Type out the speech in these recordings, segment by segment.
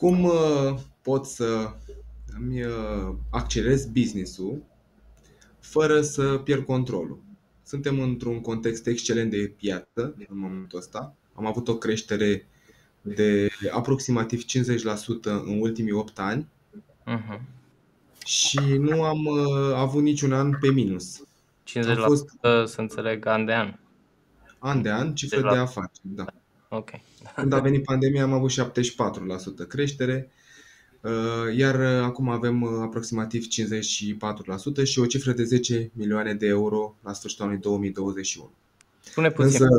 Cum pot să îmi accelerez business-ul fără să pierd controlul? Suntem într-un context excelent de piață în momentul ăsta. Am avut o creștere de aproximativ 50% în ultimii 8 ani Mhm. și nu am avut niciun an pe minus. Am fost 50% să înțeleg an de an. an de an cifră de 50%. afaceri, da. Ok. Când a venit pandemia am avut 74% creștere, iar acum avem aproximativ 54% și o cifră de 10 milioane de euro la sfârșitul anului 2021. Spune puțin, Însă,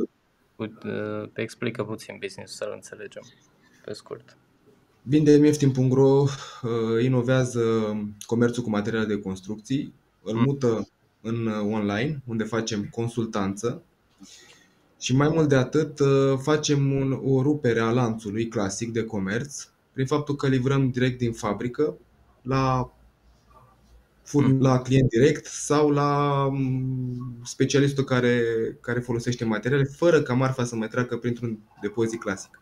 explică puțin business să-l înțelegem pe scurt. Vindemieftin.ro inovează comerțul cu materiale de construcții, îl mută în online, unde facem consultanță și mai mult de atât facem o rupere a lanțului clasic de comerț prin faptul că livrăm direct din fabrică la la client direct sau la specialistul care folosește materiale fără ca marfa să mai treacă printr-un depozit clasic,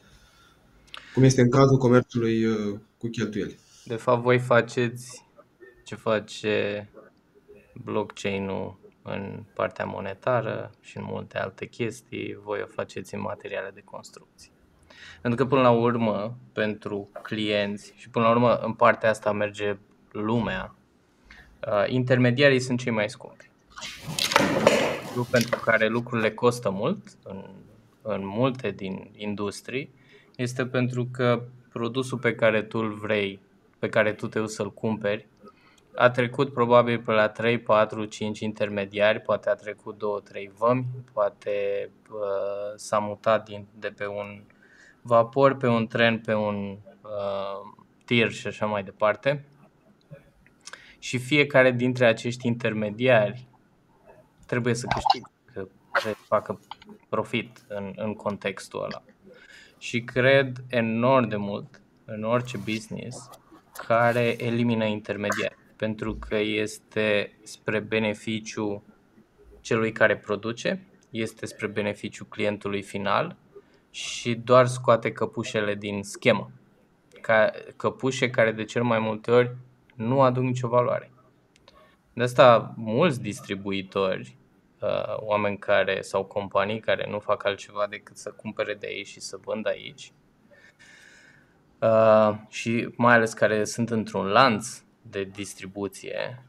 cum este în cazul comerțului cu cheltuieli. De fapt, voi faceți ce face blockchain-ul în partea monetară și în multe alte chestii, voi o faceți în materiale de construcții. Pentru că până la urmă, pentru clienți și până la urmă în partea asta merge lumea, intermediarii sunt cei mai scumpi. Pentru care lucrurile costă mult în multe din industrii este pentru că produsul pe care tu îl vrei, pe care tu te duci să-l cumperi, a trecut probabil pe la 3, 4, 5 intermediari, poate a trecut 2, 3 vămi, poate s-a mutat de pe un vapor, pe un tren, pe un tir și așa mai departe. Și fiecare dintre acești intermediari trebuie să câștige, că trebuie să facă profit în contextul ăla. Și cred enorm de mult în orice business care elimină intermediari, pentru că este spre beneficiu celui care produce, este spre beneficiu clientului final și doar scoate căpușele din schemă. Căpușe care de cel mai multe ori nu aduc nicio valoare. De asta mulți distribuitori, oameni care sau companii care nu fac altceva decât să cumpere de aici și să vândă aici, și mai ales care sunt într-un lanț de distribuție,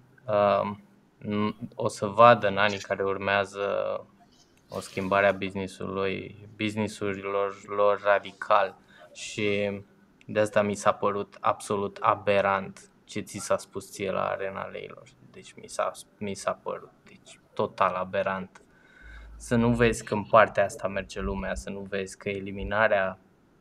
o să vadă în anii care urmează o schimbare a businessurilor lor radical și de asta mi s-a părut absolut aberant ce ți s-a spus ție la Arena Leilor. Deci mi s-a părut total aberant. Să nu vezi că în partea asta merge lumea, să nu vezi că eliminarea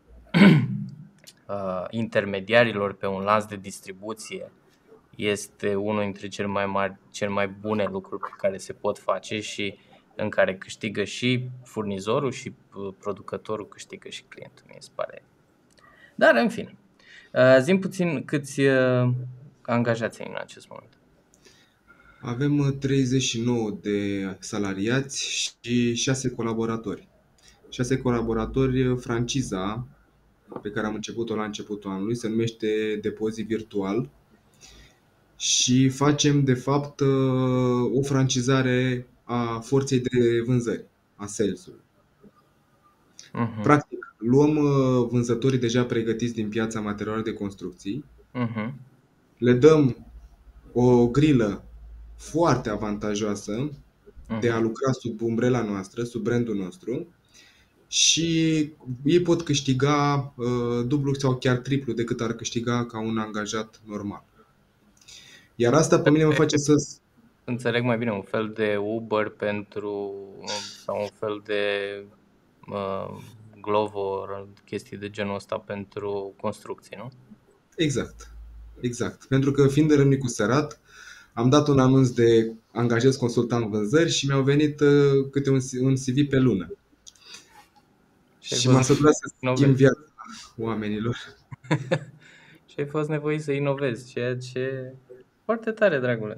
intermediarilor pe un lanț de distribuție este unul dintre cele mai bune lucruri pe care se pot face și în care câștigă și furnizorul și producătorul, câștigă și clientul, mi se pare. Dar în fine, zi-mi puțin câți angajați ai în acest moment. Avem 39 de salariați și 6 colaboratori. 6 colaboratori, franciza pe care am început-o la începutul anului se numește Depozit Virtual și facem de fapt o francizare a forței de vânzări, a sales-ului. Practic, luăm vânzătorii deja pregătiți din piața materialelor de construcții, le dăm o grilă foarte avantajoasă de a lucra sub umbrela noastră, sub brandul nostru și ei pot câștiga dublu sau chiar triplu decât ar câștiga ca un angajat normal. Iar asta pe mine mă face să înțeleg mai bine un fel de Uber sau un fel de Glovo, chestii de genul ăsta pentru construcții, nu? Exact. Pentru că fiind de Râmnicu Sărat, am dat un anunț de angajez consultant vânzări și mi-au venit câte un CV pe lună. Și m-a săturat să schimb viața oamenilor. Și ai fost nevoit să inovezi, ceea ce foarte tare, dragule.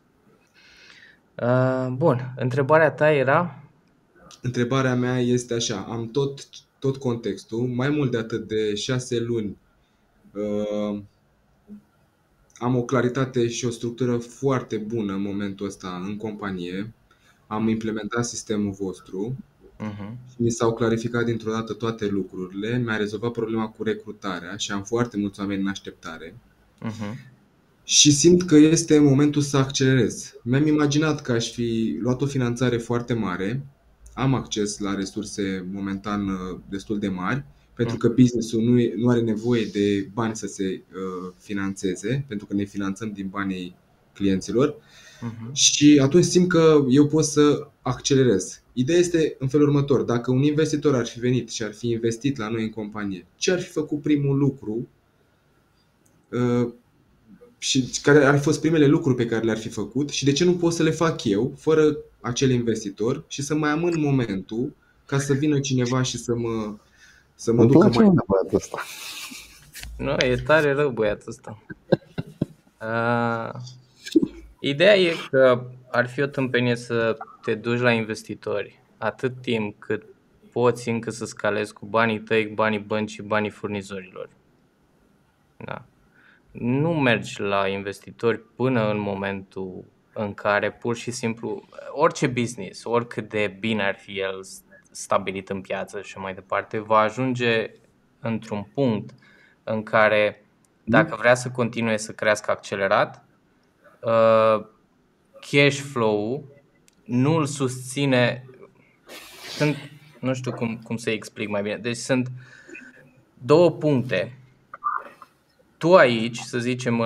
Bun, întrebarea ta era? Întrebarea mea este așa, am tot contextul, mai mult de atât de 6 luni Am o claritate și o structură foarte bună în momentul ăsta în companie. Am implementat sistemul vostru Mhm. și mi s-au clarificat dintr-o dată toate lucrurile. Mi-a rezolvat problema cu recrutarea și am foarte mulți oameni în așteptare. Mhm. Și simt că este momentul să accelerez. Mi-am imaginat că aș fi luat o finanțare foarte mare. Am acces la resurse momentan destul de mari, pentru că business-ul nu are nevoie de bani să se finanțeze, pentru că ne finanțăm din banii clienților. Mhm. Și atunci simt că eu pot să accelerez. Ideea este în felul următor: dacă un investitor ar fi venit și ar fi investit la noi în companie, ce ar fi făcut primul lucru uh, și care ar fi fost primele lucruri pe care le-ar fi făcut și de ce nu pot să le fac eu fără acel investitor și să mai amân momentul ca să vină cineva și să mă Îmi ducă place mai. mult de băiatul ăsta. Nu, e tare rău băiatul ăsta. Ideea e că ar fi o tâmpenie să te duci la investitori atât timp cât poți încă să scalezi cu banii tăi, banii băncii, banii furnizorilor. Da. Nu mergi la investitori până în momentul în care pur și simplu orice business, oricât de bine ar fi el stabilit în piață și mai departe, va ajunge într-un punct în care, dacă vrea să continue să crească accelerat, cash flow-ul nu îl susține. Nu știu cum să explic mai bine. Deci sunt două puncte. Tu aici, să zicem,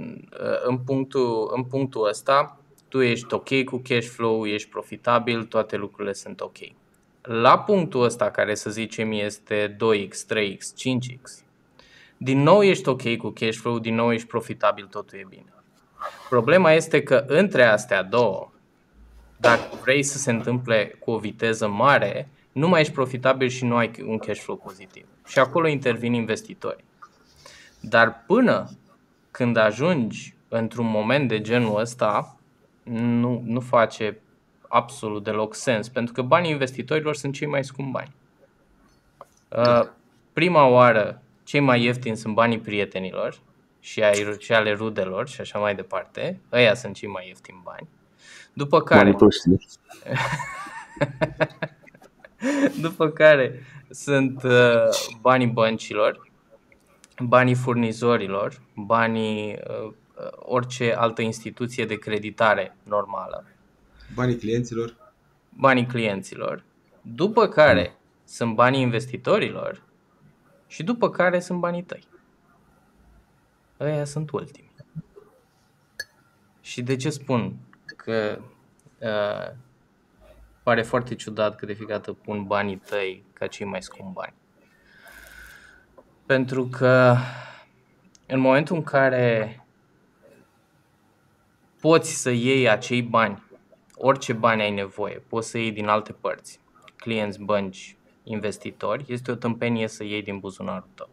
în punctul ăsta, tu ești ok cu cash flow, ești profitabil, toate lucrurile sunt ok. La punctul ăsta, care să zicem este 2x, 3x, 5x, din nou ești ok cu cash flow, din nou ești profitabil, totul e bine. Problema este că între astea două, dacă vrei să se întâmple cu o viteză mare, nu mai ești profitabil și nu ai un cash flow pozitiv. Și acolo intervin investitori. Dar până când ajungi într-un moment de genul ăsta, nu face absolut deloc sens, pentru că banii investitorilor sunt cei mai scumpi bani. Prima oară, cei mai ieftini sunt banii prietenilor și ale rudelor și așa mai departe. Ăia sunt cei mai ieftini bani. După care sunt banii băncilor, banii furnizorilor, banii orice altă instituție de creditare normală, banii clienților, după care sunt banii investitorilor și după care sunt banii tăi. Ăia sunt ultimii. Și de ce spun că pare foarte ciudat că de fiecare dată pun banii tăi ca cei mai scumpi bani? Pentru că în momentul în care poți să iei acei bani, orice bani ai nevoie, poți să iei din alte părți, clienți, bănci, investitori, este o tâmpenie să iei din buzunarul tău.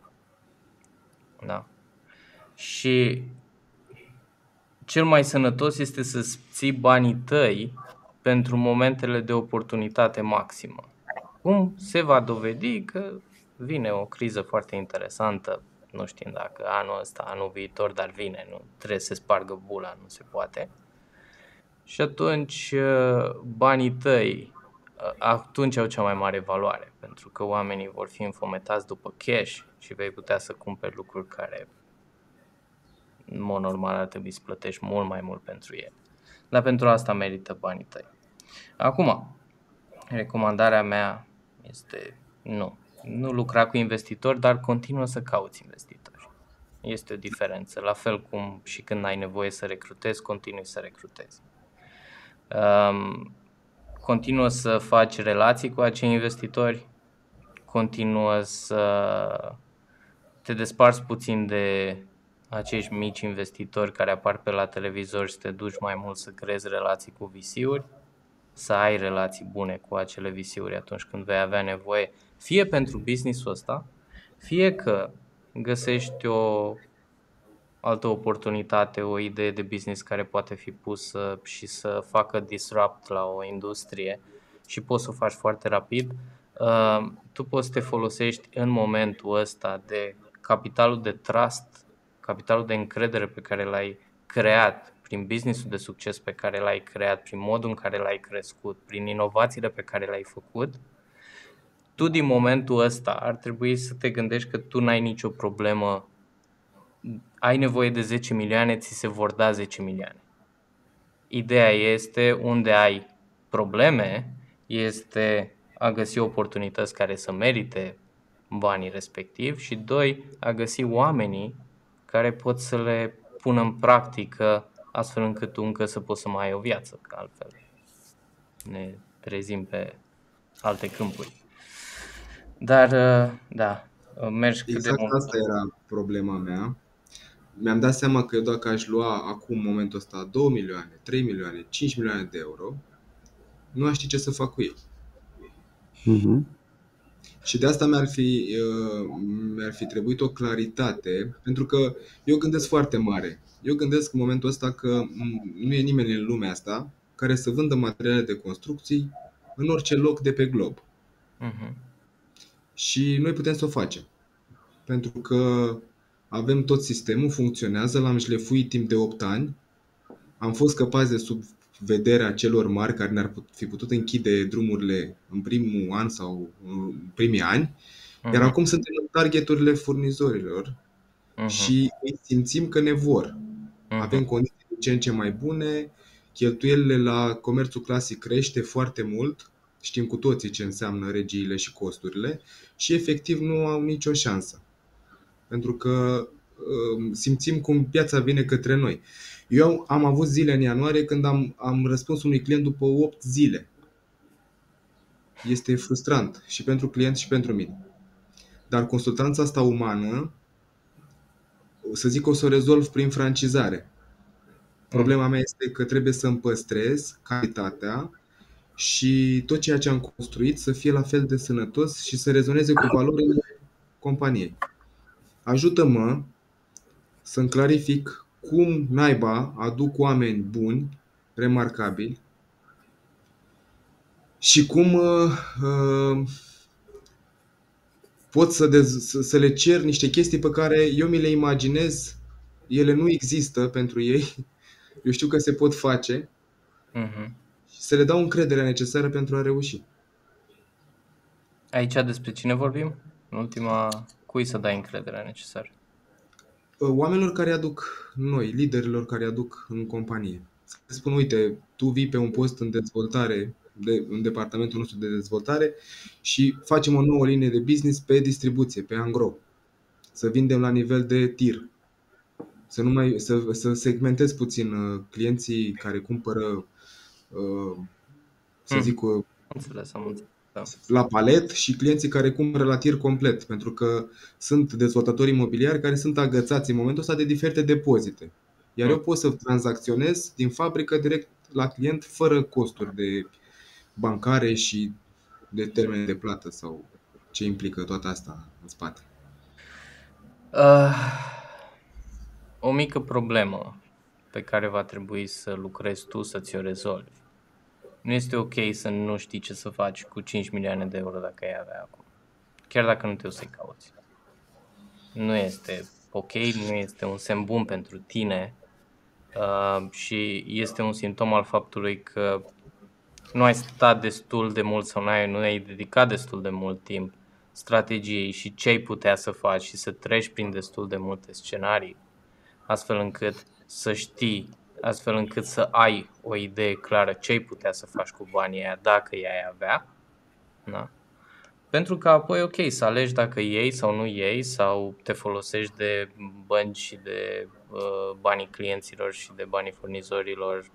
Da. Și cel mai sănătos este să ții banii tăi pentru momentele de oportunitate maximă. Cum se va dovedi că vine o criză foarte interesantă, nu știm dacă anul ăsta, anul viitor, dar vine, nu trebuie să se spargă bula, nu se poate. Și atunci banii tăi atunci au cea mai mare valoare, pentru că oamenii vor fi înfometați după cash și vei putea să cumperi lucruri care în mod normal ar trebui să plătești mult mai mult pentru ele. Dar pentru asta merită banii tăi. Acum, recomandarea mea este nu lucra cu investitori, dar continuă să cauți investitori. Este o diferență, la fel cum și când ai nevoie să recrutezi, continui să recrutezi. Continuă să faci relații cu acei investitori, continuă să te desparți puțin de acești mici investitori care apar pe la televizor și te duci mai mult să creezi relații cu VC-uri, să ai relații bune cu acele VC-uri atunci când vei avea nevoie, fie pentru business-ul ăsta, fie că găsești o altă oportunitate, o idee de business care poate fi pusă și să facă disrupt la o industrie și poți să o faci foarte rapid. Tu poți să te folosești în momentul ăsta de capitalul de trust, capitalul de încredere pe care l-ai creat prin business-ul de succes pe care l-ai creat, prin modul în care l-ai crescut, prin inovațiile pe care le-ai făcut, tu din momentul ăsta ar trebui să te gândești că tu n-ai nicio problemă, ai nevoie de 10 milioane, ți se vor da 10 milioane. Ideea este unde ai probleme, este a găsi oportunități care să merite banii respectiv și doi, a găsi oamenii care pot să le pună în practică astfel încât tu încă să poți să mai ai o viață, că altfel ne trezim pe alte câmpuri. Dar, da, mergi cât de mult. Asta era problema mea. Mi-am dat seama că eu dacă aș lua acum, în momentul ăsta, 2 milioane, 3 milioane, 5 milioane de euro, nu aș ști ce să fac cu ei. Și de asta mi-ar fi trebuit o claritate, pentru că eu gândesc foarte mare. Eu gândesc în momentul ăsta că nu e nimeni în lumea asta care să vândă materiale de construcții în orice loc de pe glob. Și noi putem să o facem. Pentru că avem tot sistemul, funcționează, l-am șlefuit timp de 8 ani. Am fost scăpați de sub vederea celor mari care ne-ar fi putut închide drumurile în primul an sau în primii ani. Iar acum suntem în targeturile furnizorilor și simțim că ne vor. Avem condiții din ce în ce mai bune, cheltuielile la comerțul clasic crește foarte mult, știm cu toții ce înseamnă regiile și costurile și efectiv nu au nicio șansă. Pentru că simțim cum piața vine către noi. Eu am avut zile în ianuarie când am răspuns unui client după 8 zile. Este frustrant și pentru client și pentru mine. Dar consultanța asta umană, să zic, o să o rezolv prin francizare. Problema mea este că trebuie să îmi păstrez calitatea și tot ceea ce am construit să fie la fel de sănătos și să rezoneze cu valorile companiei. Ajută-mă să-mi clarific cum naiba aduc oameni buni, remarcabili și cum pot să le cer niște chestii pe care eu mi le imaginez, ele nu există pentru ei, eu știu că se pot face și să le dau încrederea necesară pentru a reuși. Aici despre cine vorbim? În ultima, cui să dai încrederea necesară? Oamenilor care aduc noi, liderilor care aduc în companie. Să spun, uite, tu vii pe un post în dezvoltare, în departamentul nostru de dezvoltare și facem o nouă linie de business pe distribuție, pe angro. Să vindem la nivel de tir. Să segmentez puțin clienții care cumpără, să zic, la palet și clienții care cumpără la tir complet, pentru că sunt dezvoltatori imobiliari care sunt agățați în momentul ăsta de diferite depozite. Iar eu pot să tranzacționez din fabrică direct la client fără costuri de bancare și de termene de plată sau ce implică toată asta în spate. O mică problemă pe care va trebui să lucrezi tu să ți-o rezolvi. Nu este ok să nu știi ce să faci cu 5 milioane de euro dacă ai avea acum. Chiar dacă nu te o să-i cauți. Nu este ok, nu este un semn bun pentru tine și este un simptom al faptului că nu ai stat destul de mult sau nu ai dedicat destul de mult timp strategiei și ce ai putea să faci și să treci prin destul de multe scenarii, astfel încât să știi, astfel încât să ai o idee clară ce ai putea să faci cu banii aia dacă i-ai avea. Da? Pentru că apoi, ok, să alegi dacă iei sau nu iei sau te folosești de bănci și de banii clienților și de banii furnizorilor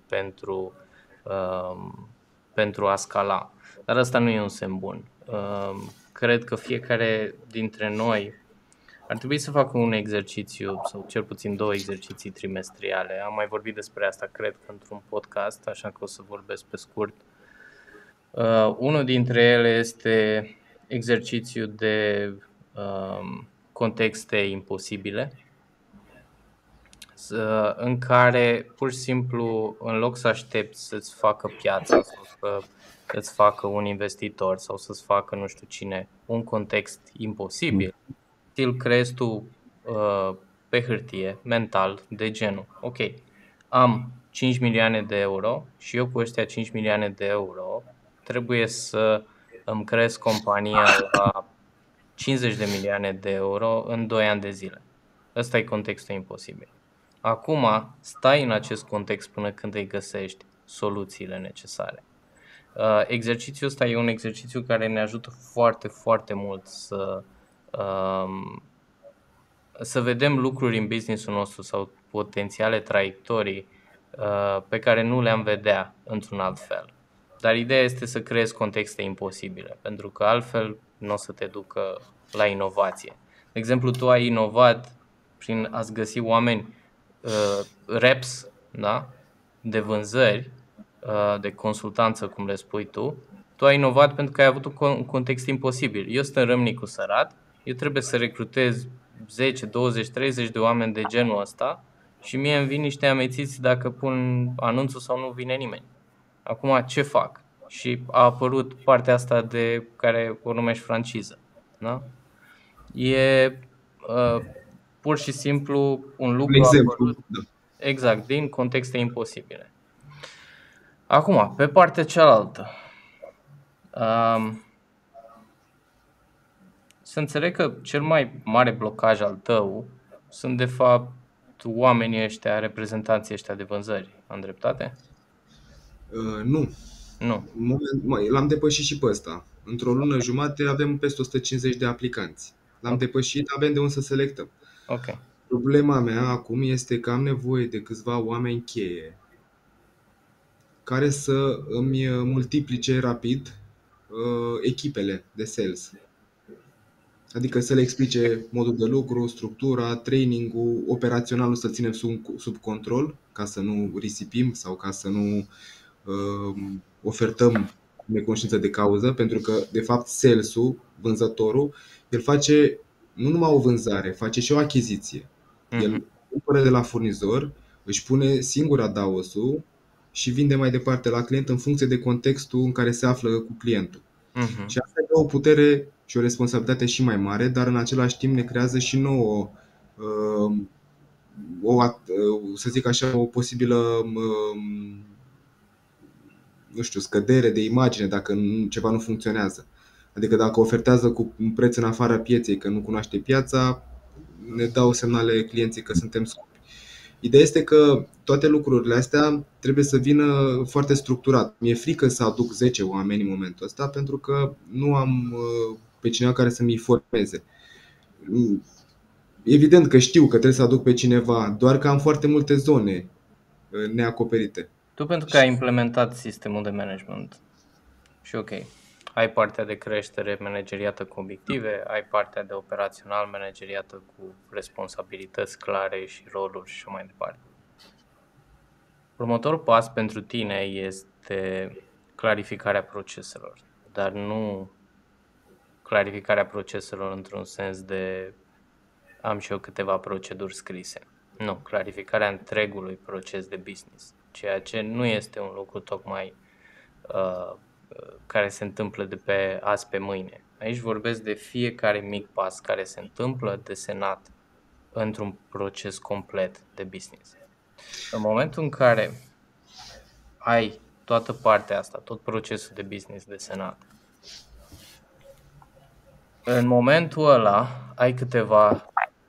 pentru a scala. Dar asta nu e un semn bun. Cred că fiecare dintre noi ar trebui să facă un exercițiu sau cel puțin 2 exerciții trimestriale. Am mai vorbit despre asta, cred că într-un podcast, așa că o să vorbesc pe scurt. Unul dintre ele este exercițiu de contexte imposibile, în care pur și simplu, în loc să aștepți să-ți facă piața sau să-ți facă un investitor sau să-ți facă nu știu cine un context imposibil, îl creezi tu pe hârtie, mental, de genul, ok, am 5 milioane de euro și eu cu ăștia 5 milioane de euro trebuie să îmi cresc compania la 50 de milioane de euro în 2 ani de zile. Ăsta e contextul imposibil. Acum stai în acest context până când îi găsești soluțiile necesare. Exercițiul ăsta e un exercițiu care ne ajută foarte, foarte mult să vedem lucruri în business-ul nostru sau potențiale traiectorii pe care nu le-am vedea într-un alt fel. Dar ideea este să creezi contexte imposibile, pentru că altfel nu o să te ducă la inovație. De exemplu, tu ai inovat prin a-ți găsi oameni reps, da? De vânzări, de consultanță, cum le spui tu. Tu ai inovat pentru că ai avut un context imposibil. Eu sunt în Râmnicu Sărat, eu trebuie să recrutez 10, 20, 30 de oameni de genul ăsta și mie îmi vin niște amețiți dacă pun anunțul sau nu vine nimeni. Acum ce fac? Și a apărut partea asta de care o numești franciză. Da? E pur și simplu un lucru apărut exact din contexte imposibile. Acum, pe partea cealaltă, să înțeleg că cel mai mare blocaj al tău sunt de fapt oamenii ăștia, reprezentanții ăștia de vânzări. Am dreptate? Nu. Nu. L-am depășit și pe ăsta. Într-o lună jumate avem peste 150 de aplicanți. L-am depășit, avem de unde să selectăm. Ok. Problema mea acum este că am nevoie de câțiva oameni cheie care să îmi multiplice rapid echipele de sales. Adică să le explice modul de lucru, structura, training-ul, operaționalul să ținem sub control ca să nu risipim sau ca să nu ofertăm neconștiință de cauză, pentru că de fapt sales-ul, vânzătorul, el face nu numai o vânzare, face și o achiziție. El cumpără de la furnizor, își pune singur adaosul și vinde mai departe la client în funcție de contextul în care se află cu clientul. Și asta e o putere și o responsabilitate și mai mare, dar în același timp ne creează și nouă să zic așa, o posibilă scădere de imagine dacă ceva nu funcționează. Adică dacă ofertează cu un preț în afara pieței, că nu cunoaște piața, ne dau semnale clienții că suntem scumpi. Ideea este că toate lucrurile astea trebuie să vină foarte structurat. Mi-e frică să aduc 10 oameni în momentul ăsta pentru că nu am pe cineva care să-mi informeze. Evident că știu că trebuie să aduc pe cineva, doar că am foarte multe zone neacoperite. Tu pentru că ai implementat sistemul de management și ok, ai partea de creștere manageriată cu obiective, ai partea de operațional manageriată cu responsabilități clare și roluri și mai departe. Următorul pas pentru tine este clarificarea proceselor, dar nu clarificarea proceselor într-un sens de am și eu câteva proceduri scrise. Nu, clarificarea întregului proces de business, ceea ce nu este un lucru tocmai care se întâmplă de pe azi pe mâine. Aici vorbesc de fiecare mic pas care se întâmplă desenat într-un proces complet de business. În momentul în care ai toată partea asta, tot procesul de business desenat, în momentul ăla ai câteva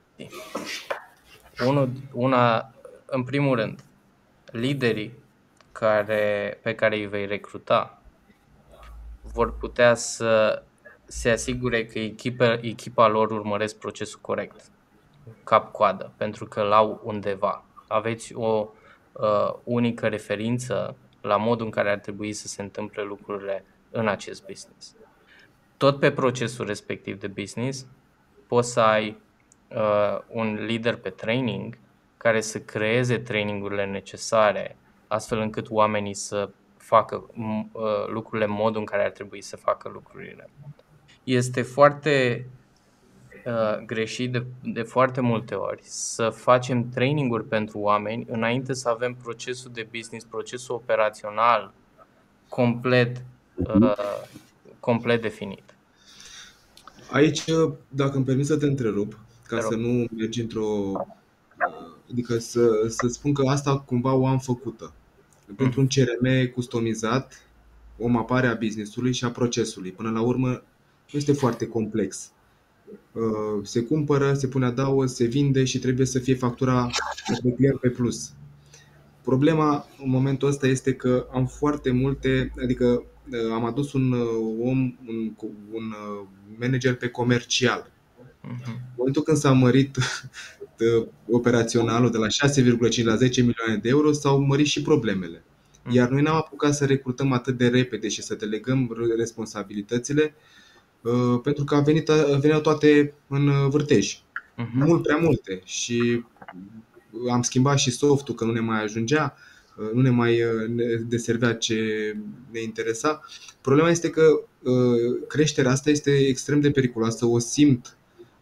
în primul rând, liderii pe care îi vei recruta vor putea să se asigure că echipa lor urmăresc procesul corect, cap-coadă, pentru că l-au undeva. Aveți o unică referință la modul în care ar trebui să se întâmple lucrurile în acest business. Tot pe procesul respectiv de business poți să ai un lider pe training care să creeze trainingurile necesare astfel încât oamenii să facă lucrurile în modul în care ar trebui să facă lucrurile. Este foarte greșit de foarte multe ori să facem traininguri pentru oameni înainte să avem procesul de business, procesul operațional complet definit. Aici, dacă îmi permis să te întrerup, Te ca să rog. nu mergi adică să spun că asta cumva o am făcută. Pentru un Mhm. CRM customizat, o mapare a business-ului și a procesului. Până la urmă, nu este foarte complex. Se cumpără, se pune adaos, se vinde și trebuie să fie factura către client pe plus. Problema în momentul ăsta este că am foarte multe, adică am adus un om, un manager pe comercial. Mhm. În momentul când s-a mărit operaționalul de la 6,5 la 10 milioane de euro, s-au mărit și problemele. Iar Mhm. noi n-am apucat să recrutăm atât de repede și să delegăm responsabilitățile, pentru că veneau toate în vârtej. Mhm. Mult prea multe. Și am schimbat și softul, că nu ne mai ajungea, nu ne mai deservea ce ne interesa. Problema este că creșterea asta este extrem de periculoasă, o simt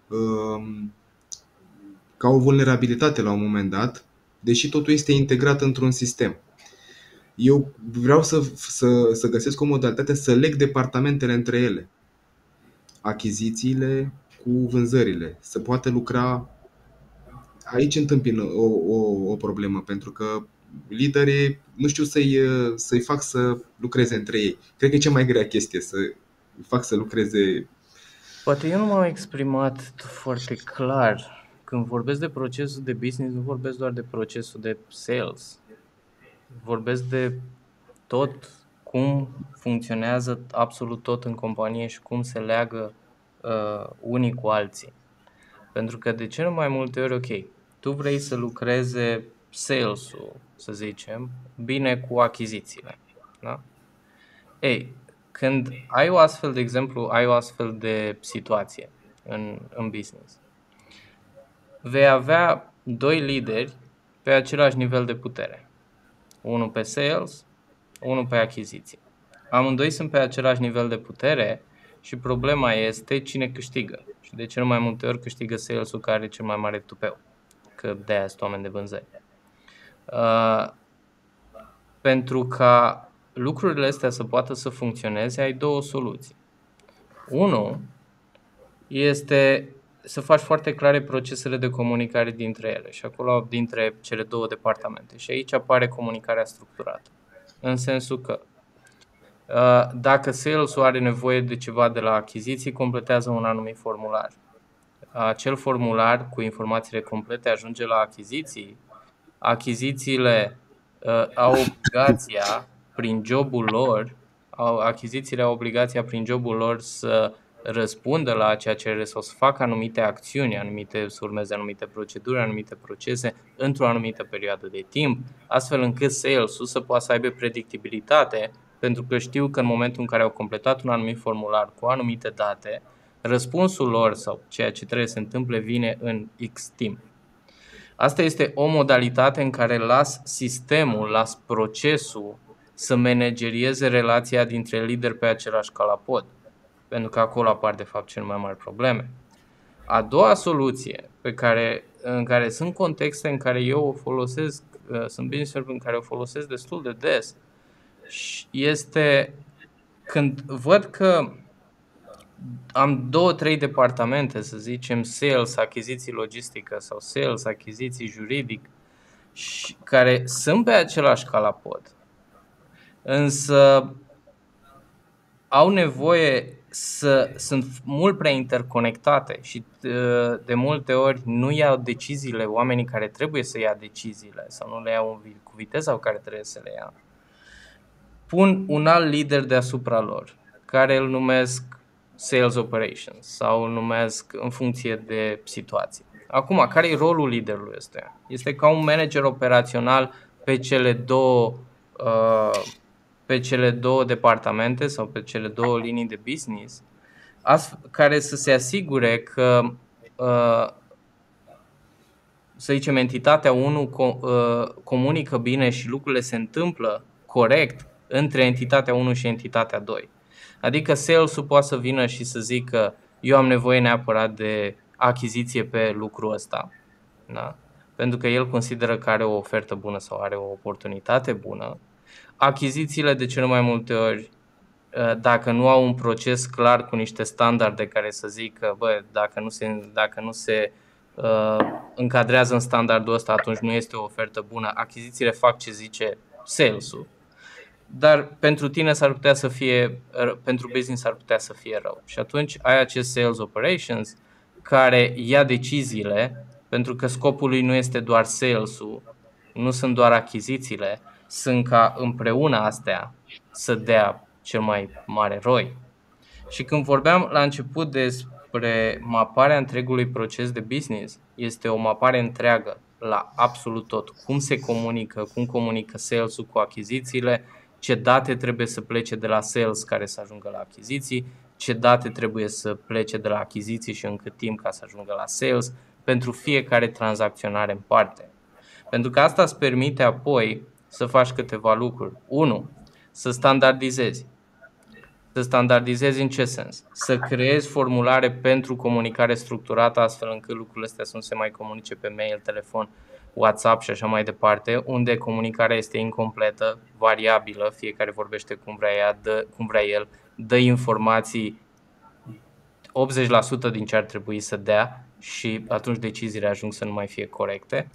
ca o vulnerabilitate la un moment dat, deși totul este integrat într-un sistem. Eu vreau să găsesc o modalitate să leg departamentele între ele, achizițiile cu vânzările, să poată lucra. Aici întâmpin o problemă, pentru că liderii nu știu să-i fac să lucreze între ei. Cred că e cea mai grea chestie, să-i fac să lucreze. Poate eu nu m-am exprimat foarte clar. Când vorbesc de procesul de business, nu vorbesc doar de procesul de sales. Vorbesc de tot cum funcționează absolut tot în companie și cum se leagă unii cu alții. Pentru că de cele mai multe ori, ok, tu vrei să lucreze sales-ul, să zicem, bine cu achizițiile. Da? Ei, când ai o astfel de exemplu, ai o astfel de situație în business, vei avea doi lideri pe același nivel de putere. Unul pe sales, unul pe achiziții. Amândoi sunt pe același nivel de putere și problema este cine câștigă. Și de cel mai multe ori câștigă sales-ul care are cel mai mare tupeu, că de-aia sunt oameni de vânzări. Pentru ca lucrurile astea să poată să funcționeze, ai două soluții. Unul este să faci foarte clare procesele de comunicare dintre ele și acolo dintre cele două departamente. Și aici apare comunicarea structurată. În sensul că dacă sales-ul are nevoie de ceva de la achiziții, completează un anumit formular. Acel formular cu informațiile complete ajunge la achiziții. Achizițiile au obligația prin jobul lor, achizițiile au obligația prin jobul lor să răspundă la acea cerere sau să facă anumite acțiuni, să urmeze anumite proceduri, anumite procese într-o anumită perioadă de timp, astfel încât sales-ul să poată să aibă predictibilitate, pentru că știu că în momentul în care au completat un anumit formular cu anumite date, răspunsul lor sau ceea ce trebuie să se întâmple vine în X timp. Asta este o modalitate în care las sistemul, las procesul să managerieze relația dintre lideri pe același calapod, pentru că acolo apar de fapt cele mai mari probleme. A doua soluție în care sunt contexte în care eu o folosesc, sunt business-uri în care o folosesc destul de des, este când văd că am 2-3 departamente, să zicem sales, achiziții logistică sau sales, achiziții juridic, care sunt pe același calapod, însă au nevoie sunt mult prea interconectate și de multe ori nu iau deciziile oamenii care trebuie să ia deciziile sau nu le iau cu viteza cu care trebuie să le ia. Pun un alt lider deasupra lor, care îl numesc Sales Operations sau îl numesc în funcție de situație. Acum, care e rolul liderului ăsta? Este ca un manager operațional pe cele două departamente sau pe cele două linii de business, care să se asigure că, să zicem, entitatea 1 comunică bine și lucrurile se întâmplă corect între entitatea 1 și entitatea 2. Adică sales-ul poate să vină și să zică eu am nevoie neapărat de achiziție pe lucrul ăsta, da? Pentru că el consideră că are o ofertă bună sau are o oportunitate bună. Achizițiile de cele mai multe ori dacă nu au un proces clar cu niște standarde care să zică, dacă nu se încadrează în standardul ăsta, atunci nu este o ofertă bună. Achizițiile fac ce zice sales-ul, dar pentru tine s-ar putea să fie, pentru business ar putea să fie rău. Și atunci ai acest sales operations care ia deciziile, pentru că scopul lui nu este doar sales-ul, nu sunt doar achizițiile, sunt ca împreună astea să dea cel mai mare ROI. Și când vorbeam la început despre maparea întregului proces de business, este o mapare întreagă la absolut tot. Cum se comunică, cum comunică sales-ul cu achizițiile, ce date trebuie să plece de la sales care să ajungă la achiziții, ce date trebuie să plece de la achiziții și în cât timp ca să ajungă la sales, pentru fiecare tranzacționare în parte. Pentru că asta îți permite apoi să faci câteva lucruri. 1. Să standardizezi. Să standardizezi în ce sens? Să creezi formulare pentru comunicare structurată, astfel încât lucrurile astea să nu se mai comunice pe mail, telefon, WhatsApp și așa mai departe, unde comunicarea este incompletă, variabilă, fiecare vorbește cum vrea el, dă informații 80% din ce ar trebui să dea și atunci deciziile ajung să nu mai fie corecte.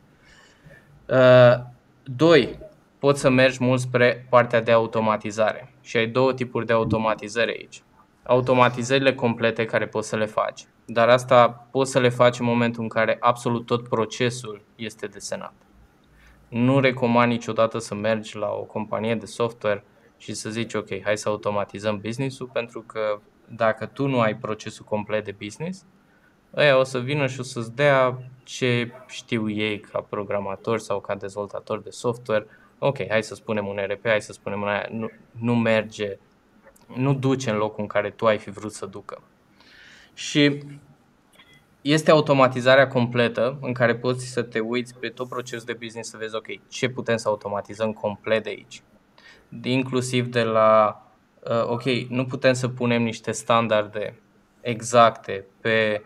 2. Poți să mergi mult spre partea de automatizare și ai două tipuri de automatizări aici. Automatizările complete care poți să le faci, dar asta poți să le faci în momentul în care absolut tot procesul este desenat. Nu recomand niciodată să mergi la o companie de software și să zici ok, hai să automatizăm business-ul, pentru că dacă tu nu ai procesul complet de business, ăia o să vină și o să-ți dea ce știu ei ca programatori sau ca dezvoltatori de software. Ok, hai să spunem un ERP, hai să spunem un aia, nu merge, nu duce în locul în care tu ai fi vrut să ducă. Și este automatizarea completă în care poți să te uiți pe tot procesul de business să vezi ok, ce putem să automatizăm complet de aici. Inclusiv de la ok, nu putem să punem niște standarde exacte pe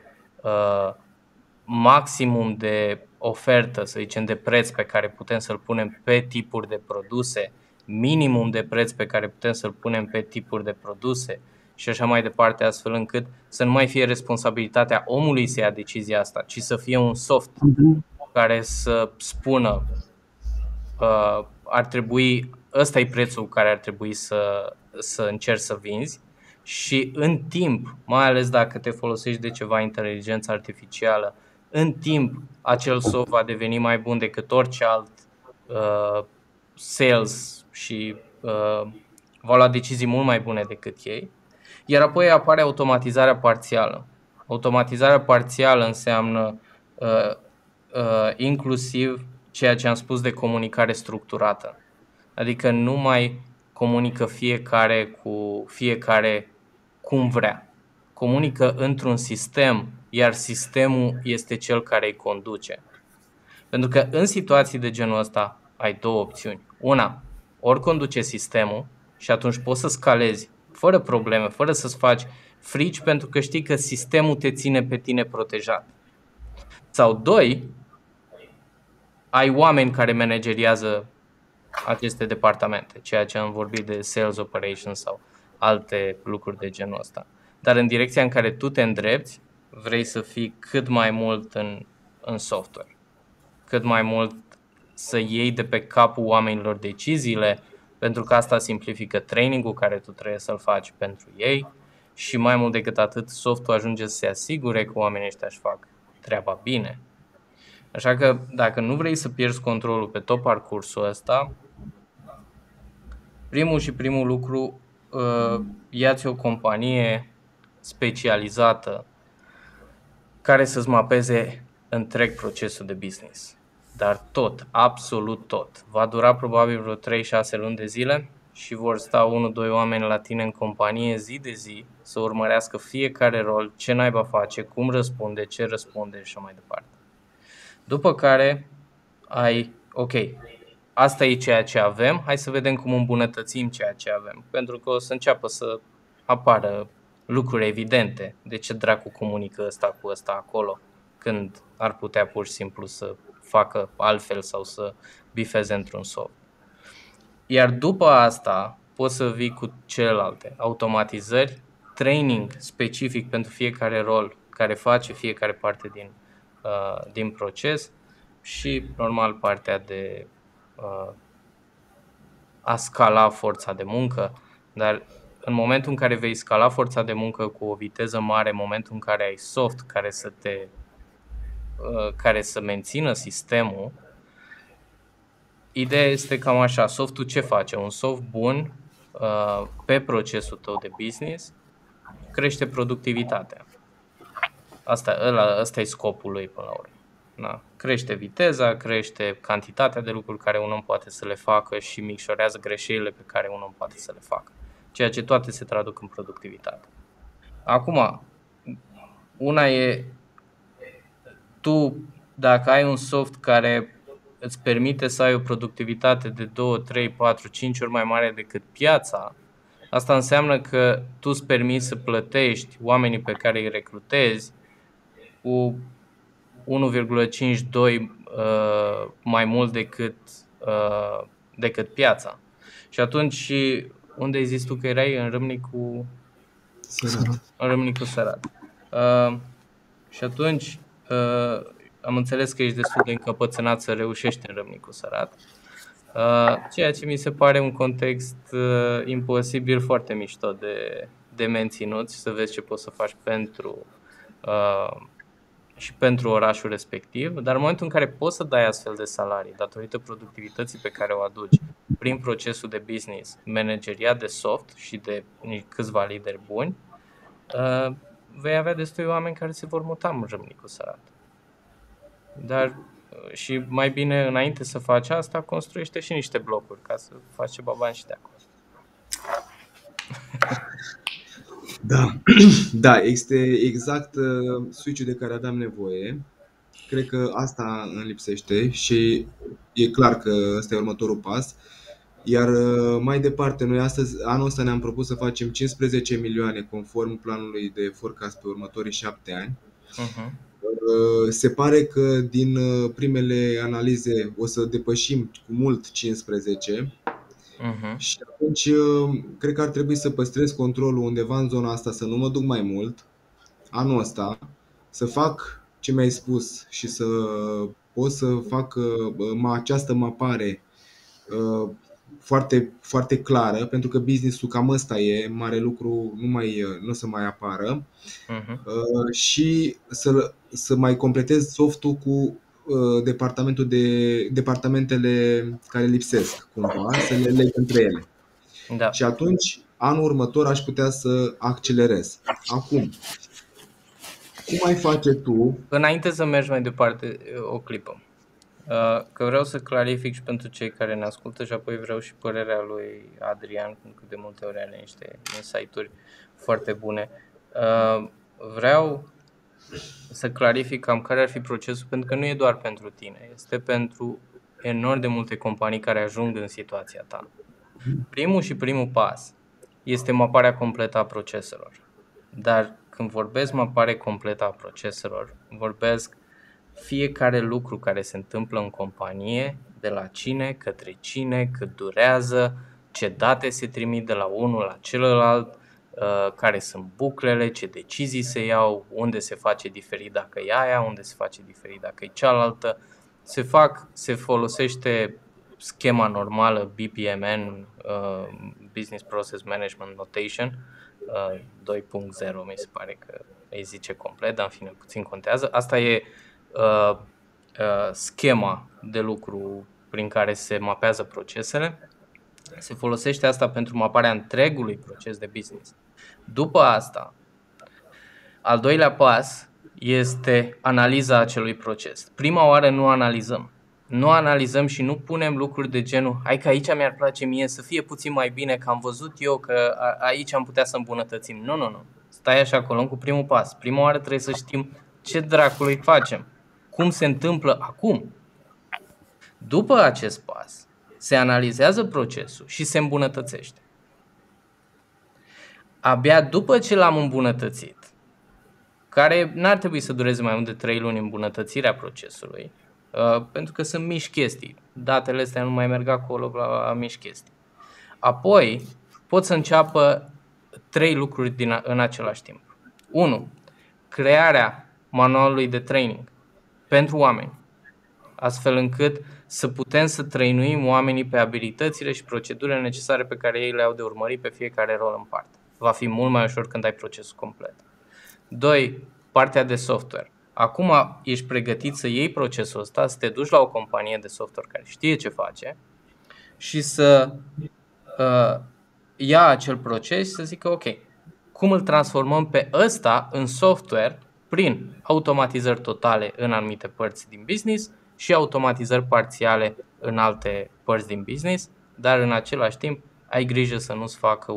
maximum de ofertă, să zicem, de preț pe care putem să-l punem pe tipuri de produse, minimum de preț pe care putem să-l punem pe tipuri de produse și așa mai departe, astfel încât să nu mai fie responsabilitatea omului să ia decizia asta, ci să fie un soft care să spună ar trebui, ăsta e prețul care ar trebui să încerci să vinzi. Și în timp, mai ales dacă te folosești de ceva inteligență artificială, în timp acel soft va deveni mai bun decât orice alt sales și va lua decizii mult mai bune decât ei. Iar apoi apare automatizarea parțială. Automatizarea parțială înseamnă inclusiv ceea ce am spus de comunicare structurată. Adică nu mai comunică fiecare cu fiecare cum vrea. Comunică într-un sistem, iar sistemul este cel care îi conduce. Pentru că în situații de genul ăsta ai două opțiuni. Una, ori conduce sistemul și atunci poți să scalezi fără probleme, fără să-ți faci frici, pentru că știi că sistemul te ține pe tine protejat. Sau doi, ai oameni care manageriază aceste departamente, ceea ce am vorbit de sales operations sau alte lucruri de genul ăsta. Dar în direcția în care tu te îndrepți, vrei să fii cât mai mult în software, cât mai mult să iei de pe capul oamenilor deciziile, pentru că asta simplifică training-ul care tu trebuie să-l faci pentru ei și mai mult decât atât, softul ajunge să se asigure că oamenii ăștia își fac treaba bine. Așa că dacă nu vrei să pierzi controlul pe tot parcursul ăsta, primul lucru, ia-ți o companie specializată care să-ți mapeze întreg procesul de business. Dar tot, absolut tot. Va dura probabil vreo 3-6 luni de zile și vor sta 1-2 oameni la tine în companie zi de zi să urmărească fiecare rol, ce naiba face, cum răspunde, ce răspunde și așa mai departe. După care ai, ok, asta e ceea ce avem, hai să vedem cum îmbunătățim ceea ce avem. Pentru că o să înceapă să apară lucruri evidente. De ce dracu comunică ăsta cu ăsta acolo, când ar putea pur și simplu să facă altfel sau să bifeze într-un soft. Iar după asta, poți să vii cu celelalte automatizări, training specific pentru fiecare rol care face fiecare parte din proces și, normal, partea de a scala forța de muncă, dar în momentul în care vei scala forța de muncă cu o viteză mare, în momentul în care ai soft care să mențină sistemul, ideea este cam așa, softul ce face? Un soft bun pe procesul tău de business crește productivitatea. Asta e scopul lui până la urmă. Da. Crește viteza, crește cantitatea de lucruri care un om poate să le facă și micșorează greșelile pe care un om poate să le facă. Ceea ce toate se traduc în productivitate. Acum, una e tu, dacă ai un soft care îți permite să ai o productivitate de 2, 3, 4, 5 ori mai mare decât piața, asta înseamnă că tu îți permiți să plătești oamenii pe care îi recrutezi cu 1,52 mai mult decât piața. Și atunci, unde ai zis tu că erai? În Râmnicu Sărat. În Râmnicu Sărat. Și atunci am înțeles că ești destul de încăpățânat să reușești în Râmnicu Sărat, ceea ce mi se pare un context imposibil, foarte mișto de menținut și să vezi ce poți să faci pentru orașul respectiv, dar în momentul în care poți să dai astfel de salarii datorită productivității pe care o aduci prin procesul de business, manageriat de soft și de câțiva lideri buni, vei avea destui oameni care se vor muta în Râmnicu Sărat. Dar și mai bine, înainte să faci asta, construiește și niște blocuri ca să faci ceva bani și de acolo. Da, este exact switch-ul de care aveam nevoie. Cred că asta îmi lipsește și e clar că ăsta e următorul pas. Iar mai departe, noi anul ăsta ne-am propus să facem 15 milioane conform planului de forecast pe următorii 7 ani. Se pare că din primele analize o să depășim cu mult 15. Și atunci cred că ar trebui să păstrez controlul undeva în zona asta, să nu mă duc mai mult anul ăsta, să fac ce mi-ai spus și să pot să fac această mapare foarte, foarte clară, pentru că business-ul cam ăsta e, mare lucru nu o să mai apară. Și să mai completez softul cu departamentele care lipsesc cumva, să le leg între ele. Da. Și atunci, anul următor aș putea să accelerez. Acum, cum ai face tu? Înainte să mergi mai departe, o clipă. Că vreau să clarific și pentru cei care ne ascultă și apoi vreau și părerea lui Adrian, pentru că de multe ori are niște insight-uri foarte bune. Vreau să clarific cam care ar fi procesul, pentru că nu e doar pentru tine, este pentru enorm de multe companii care ajung în situația ta. Primul pas este maparea completă a proceselor. Dar când vorbesc mapare completă a proceselor, vorbesc fiecare lucru care se întâmplă în companie, de la cine, către cine, cât durează, ce date se trimit de la unul la celălalt, care sunt buclele, ce decizii se iau, unde se face diferit dacă e aia, unde se face diferit dacă e cealaltă. Se folosește schema normală BPMN, Business Process Management Notation 2.0, mi se pare că îi zice complet, dar în fine puțin contează. Asta e schema de lucru prin care se mapează procesele. Se folosește asta pentru maparea întregului proces de business. După asta, al doilea pas este analiza acelui proces. Prima oară nu analizăm și nu punem lucruri de genul hai că aici mi-ar place mie să fie puțin mai bine, că am văzut eu că aici am putea să îmbunătățim. Nu. Stai așa acolo cu primul pas. Prima oară trebuie să știm ce dracului facem, cum se întâmplă acum. După acest pas, se analizează procesul și se îmbunătățește. Abia după ce l-am îmbunătățit, care n-ar trebui să dureze mai mult de 3 luni îmbunătățirea procesului, pentru că sunt mici chestii. Datele astea nu mai merg acolo la mici chestii. Apoi pot să înceapă 3 lucruri în același timp. 1. Crearea manualului de training pentru oameni, astfel încât să putem să trainuim oamenii pe abilitățile și procedurile necesare pe care ei le au de urmărit pe fiecare rol în parte. Va fi mult mai ușor când ai procesul complet. 2. Partea de software. Acum ești pregătit să iei procesul ăsta, să te duci la o companie de software care știe ce face și să ia acel proces și să zică ok, cum îl transformăm pe ăsta în software prin automatizări totale în anumite părți din business și automatizări parțiale în alte părți din business, dar în același timp ai grijă să nu-ți facă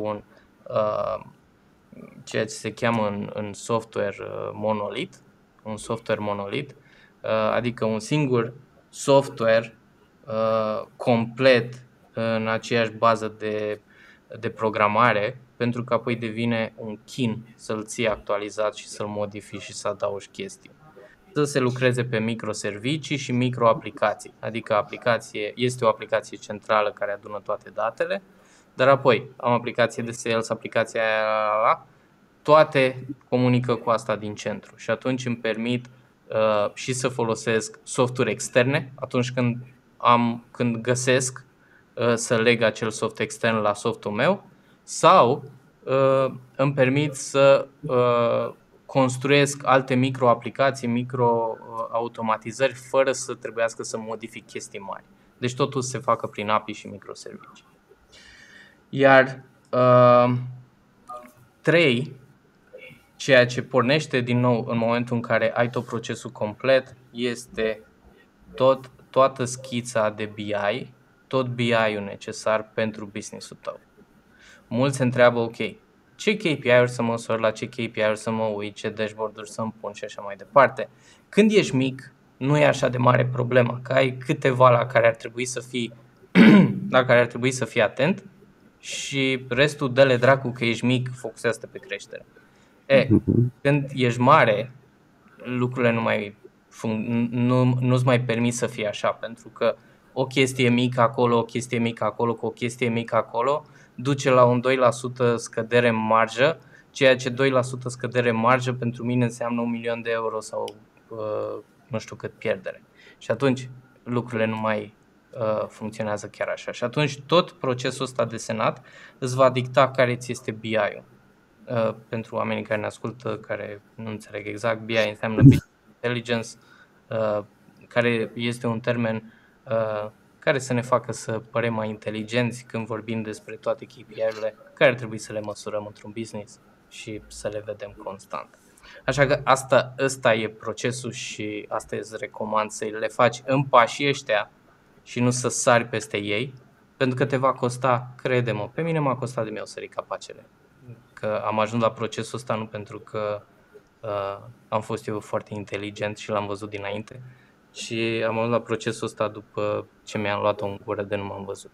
ceea ce se cheamă în software un software monolit, adică un singur software complet în aceeași bază de programare, pentru că apoi devine un chin să-l ții actualizat și să-l modifici și să adaugi chestii. Să se lucreze pe microservicii și microaplicații, adică este o aplicație centrală care adună toate datele, dar apoi am aplicație de sales, aplicația aia, toate comunică cu asta din centru și atunci îmi permit și să folosesc softuri externe atunci când găsesc să leg acel soft extern la softul meu sau îmi permit să construiesc alte microaplicații, microautomatizări fără să trebuiască să modific chestii mari. Deci totul se facă prin API și microservicii. Iar 3, ceea ce pornește din nou în momentul în care ai tot procesul complet, este toată schița de BI, tot BI-ul necesar pentru business-ul tău. Mulți se întreabă, ok, ce KPI-uri să măsor, la ce KPI-uri să mă uit, ce dashboard-uri să-mi pun și așa mai departe. Când ești mic, nu e așa de mare problema, că ai câteva la care ar trebui să fii atent și restul dă-le dracu că ești mic, focusează-te pe creștere. Când ești mare, lucrurile nu-ți mai permit să fie așa, pentru că o chestie mică acolo, o chestie mică acolo, cu o chestie mică acolo, duce la un 2% scădere în marjă, ceea ce 2% scădere în marjă pentru mine înseamnă 1.000.000 de euro sau nu știu cât pierdere. Și atunci lucrurile nu mai funcționează chiar așa. Și atunci tot procesul ăsta desenat îți va dicta care ți este BI-ul. Pentru oamenii care ne ascultă, care nu înțeleg exact, BI înseamnă Business Intelligence, care este un termen care să ne facă să părem mai inteligenți când vorbim despre toate KPI-urile care ar trebui să le măsurăm într-un business și să le vedem constant. Așa că ăsta e procesul și asta îți recomand să le faci în pașii ăștia și nu să sari peste ei, pentru că te va costa, crede-mă, pe mine m-a costat de mie o sări capacele. Că am ajuns la procesul ăsta nu pentru că am fost eu foarte inteligent și l-am văzut dinainte, și am ajuns la procesul ăsta după ce mi-am luat-o în gură de nu m-am văzut.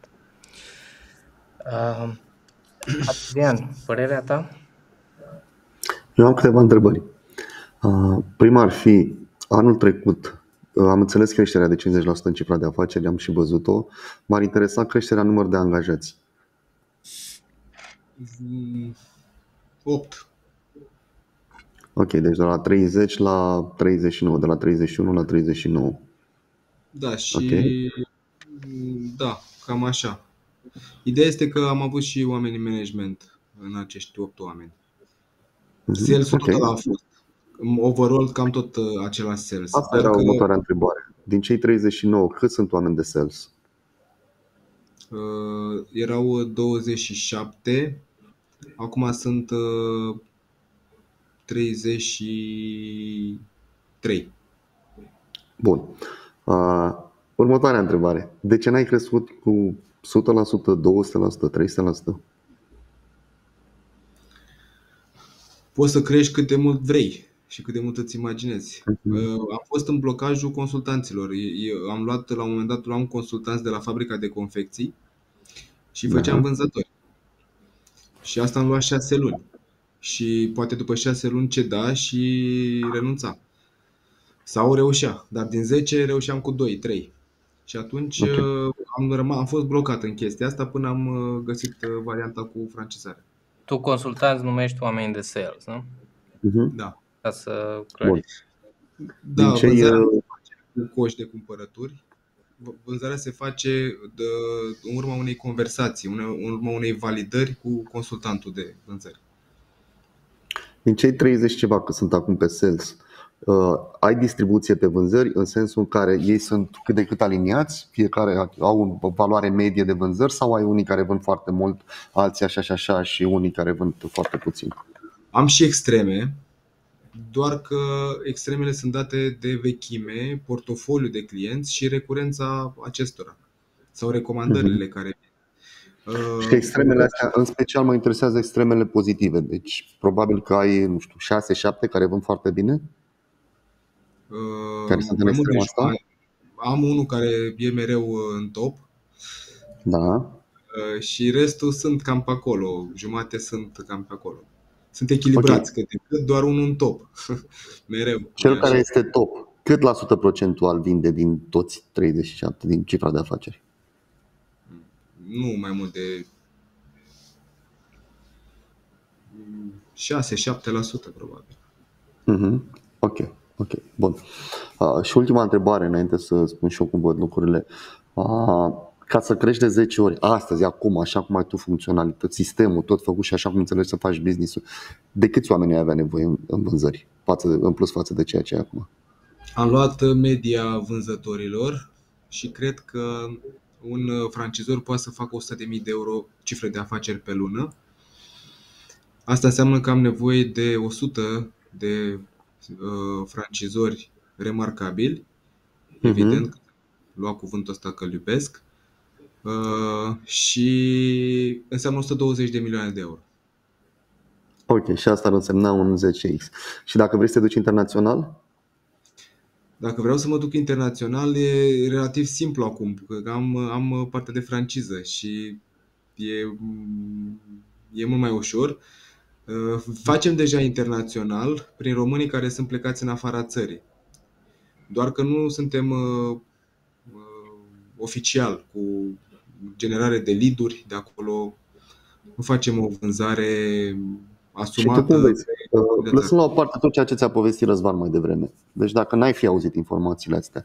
Adrian, părerea ta? Eu am câteva întrebări. Prima ar fi, anul trecut am înțeles creșterea de 50% în cifra de afaceri, am și văzut-o. M-ar interesa creșterea număr de angajați. 8. Ok, deci de la 30 la 39, de la 31 la 39. Da, și okay. Da, cam așa. Ideea este că am avut și oameni în management în acești 8 oameni. Sales-ul okay. Total a fost. Overall cam tot același sales. Asta era următoarea întrebare. Din cei 39, cât sunt oameni de sales? Erau 27. Acum sunt 33. Bun. Următoarea întrebare. De ce n-ai crescut cu 100%, 200%, 300%? Poți să crești cât de mult vrei și cât de mult îți imaginezi. Am fost în blocajul consultanților. Am luat la un moment dat consultanți de la fabrica de confecții și făceam vânzători. Și asta am luat 6 luni. Și poate după 6 luni ceda și renunța. Sau reușea, dar din 10 reușeam cu 2, 3. Și atunci am fost blocat în chestia asta până am găsit varianta cu francizare. Tu consultanți numești oameni de sales, nu? Da. Ca să Bun. clarific. Da, vânzarea nu se face cu coș de cumpărături. Vânzarea se face în urma unei conversații, în urma unei validări cu consultantul de vânzări. Din cei 30 ceva că sunt acum pe sales, ai distribuție pe vânzări în sensul în care ei sunt cât de cât aliniați, fiecare au o valoare medie de vânzări, sau ai unii care vând foarte mult, alții așa și așa și unii care vând foarte puțin? Am și extreme, doar că extremele sunt date de vechime, portofoliu de clienți și recurența acestora sau recomandările care Și extremele astea, în special mă interesează extremele pozitive. Deci probabil că ai, nu știu, 6-7 care vând foarte bine, care sunt în mai mult de extrema asta. jumătate. Am unul care e mereu în top Da. și restul sunt cam pe acolo, jumate sunt cam pe acolo. Sunt echilibrați, cât de cât, doar unul în top. Mereu. Cel care este top, cât la sută procentual vinde din toți 37 din cifra de afaceri? Nu mai mult de 6-7% probabil. Ok, bun. Și ultima întrebare, înainte să spun și eu cum văd lucrurile. Ca să crești de 10 ori, astăzi, acum, așa cum ai tu funcționalități, sistemul tot făcut și așa cum înțelegi să faci business-ul, de câți oameni ai avea nevoie în vânzări, în plus față de ceea ce ai acum? Am luat media vânzătorilor și cred că un francizor poate să facă 100.000 de euro cifre de afaceri pe lună. Asta înseamnă că am nevoie de 100 de francizori remarcabili. Evident, lua cuvântul ăsta că îl iubesc. Și înseamnă 120 de milioane de euro. Ok, și asta ar însemna un 10x. Și dacă vrei să te duci internațional? Dacă vreau să mă duc internațional, e relativ simplu acum, că am partea de franciză și e mult mai ușor. Facem deja internațional prin românii care sunt plecați în afara țării. Doar că nu suntem oficial cu generare de lead-uri de acolo. Nu facem o vânzare asumată. Și tu cum vezi? Lăsând la o parte tot ceea ce ți-a povestit Răzvan mai devreme. Deci dacă n-ai fi auzit informațiile astea,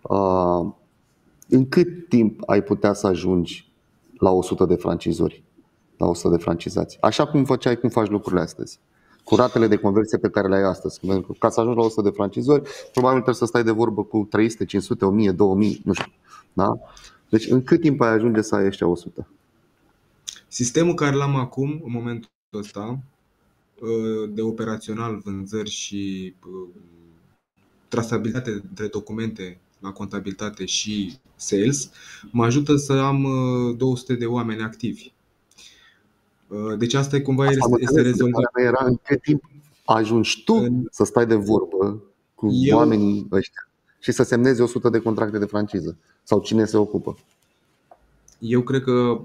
în cât timp ai putea să ajungi la 100 de francizori, la 100 de francizați? Așa cum faci lucrurile astăzi, cu ratele de conversie pe care le ai astăzi. Ca să ajungi la 100 de francizori, probabil trebuie să stai de vorbă cu 300, 500, 1000, 2000, nu știu. Da? Deci în cât timp ai ajunge să ai ăștia 100? Sistemul care l-am acum, în momentul ăsta, de operațional, vânzări și trasabilitate între documente la contabilitate și sales, mă ajută să am 200 de oameni activi. Deci asta e cumva este rezolvat. Era în cât timp ajungi tu să stai de vorbă cu oamenii ăștia și să semnezi 100 de contracte de franciză? Sau cine se ocupă? Eu cred că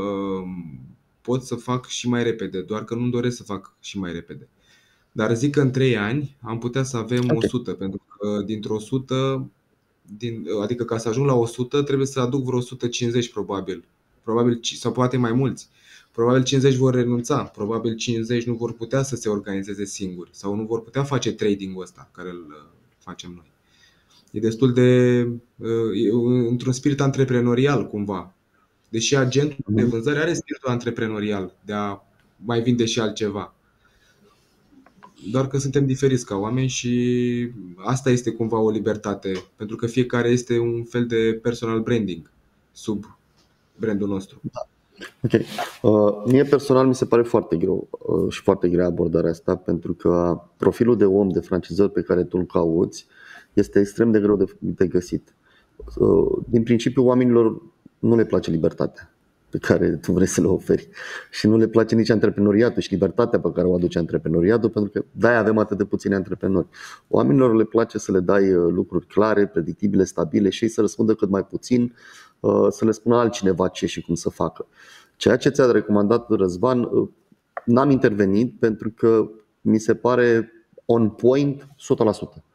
pot să fac și mai repede, doar că nu-mi doresc să fac și mai repede. Dar zic că în 3 ani am putea să avem 100, pentru că dintr-o 100, adică ca să ajung la 100 trebuie să aduc vreo 150 probabil, sau poate mai mulți. Probabil 50 vor renunța, probabil 50 nu vor putea să se organizeze singuri sau nu vor putea face trading-ul ăsta care îl facem noi. E destul de într-un spirit antreprenorial cumva. Deși agentul de vânzări are spiritul antreprenorial de a mai vinde și altceva. Doar că suntem diferiți ca oameni și asta este cumva o libertate, pentru că fiecare este un fel de personal branding sub brandul nostru. Ok. Mie personal mi se pare foarte greu și foarte grea abordarea asta, pentru că profilul de om, de francizor pe care tu îl cauți este extrem de greu de găsit. Din principiu, oamenilor nu le place libertatea pe care tu vrei să le oferi și nu le place nici antreprenoriatul și libertatea pe care o aduce antreprenoriatul, pentru că de-aia avem atât de puțini antreprenori. Oamenilor le place să le dai lucruri clare, predictibile, stabile și ei să răspundă cât mai puțin, să le spună altcineva ce și cum să facă. Ceea ce ți-a recomandat Răzvan, n-am intervenit pentru că mi se pare on point 100%.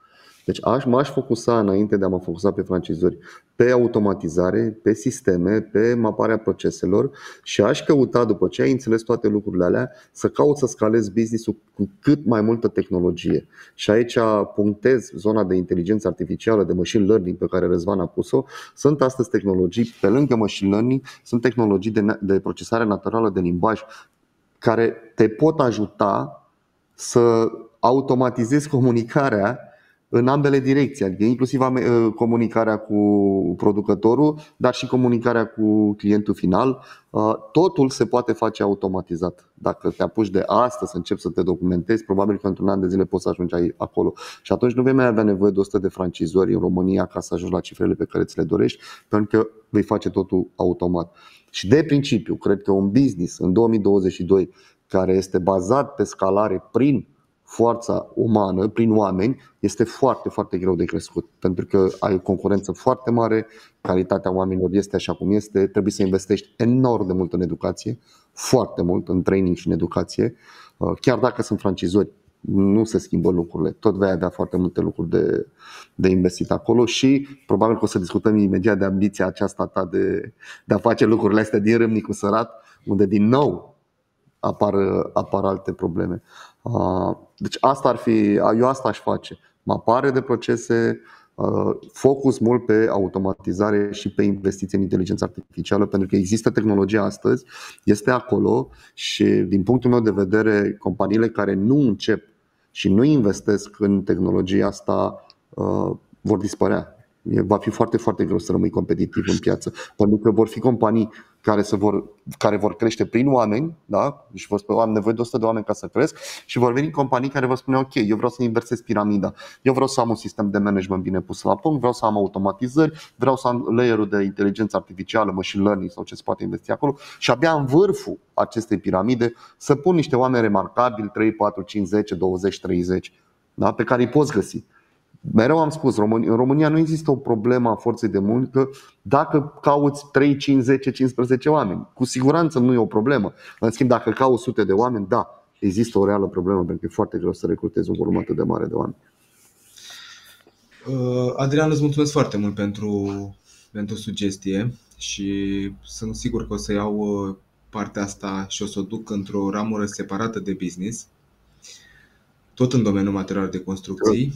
Deci m-aș focusa, înainte de a mă focusa pe francizori, pe automatizare, pe sisteme, pe maparea proceselor și aș căuta, după ce ai înțeles toate lucrurile alea, să caut să scalez business-ul cu cât mai multă tehnologie. Și aici punctez zona de inteligență artificială, de machine learning pe care Răzvan a pus-o. Sunt astăzi tehnologii, pe lângă machine learning, sunt tehnologii de procesare naturală de limbaj care te pot ajuta să automatizezi comunicarea în ambele direcții, adică inclusiv comunicarea cu producătorul, dar și comunicarea cu clientul final. Totul se poate face automatizat. Dacă te apuci de astăzi să începi să te documentezi, probabil că într-un an de zile poți să ajungi acolo. Și atunci nu vei mai avea nevoie de 100 de francizori în România ca să ajungi la cifrele pe care ți le dorești, pentru că vei face totul automat. Și de principiu, cred că un business în 2022 care este bazat pe scalare prin forța umană, prin oameni, este foarte, foarte greu de crescut. Pentru că ai o concurență foarte mare, calitatea oamenilor este așa cum este, trebuie să investești enorm de mult în educație, foarte mult în training și în educație. Chiar dacă sunt francizori, nu se schimbă lucrurile, tot vei avea foarte multe lucruri de investit acolo și probabil că o să discutăm imediat de ambiția aceasta ta de a face lucrurile astea din râmnicul sărat, unde din nou apar alte probleme. Deci eu asta aș face. Mapare de procese, focus mult pe automatizare și pe investiții în inteligență artificială, pentru că există tehnologia astăzi, este acolo și din punctul meu de vedere, companiile care nu încep și nu investesc în tehnologia asta vor dispărea. Va fi foarte, foarte greu să rămâi competitiv în piață, pentru că vor fi companii care vor crește prin oameni, da? Și vor spune, am nevoie de 100 de oameni ca să cresc, și vor veni companii care vor spune, ok, eu vreau să inversez piramida, eu vreau să am un sistem de management bine pus la punct, vreau să am automatizări, vreau să am layer-ul de inteligență artificială, machine learning sau ce se poate investi acolo, și abia în vârful acestei piramide să pun niște oameni remarcabili, 3, 4, 5, 10, 20, 30, da? Pe care îi poți găsi. Mereu am spus, în România nu există o problemă a forței de muncă dacă cauți 3, 5, 10, 15 oameni. Cu siguranță nu e o problemă. În schimb, dacă cauți sute de oameni, da, există o reală problemă, pentru că e foarte greu să recrutezi un volum atât de mare de oameni. Adrian, îți mulțumesc foarte mult pentru sugestie și sunt sigur că o să iau partea asta și o să o duc într-o ramură separată de business, tot în domeniul materialelor de construcții.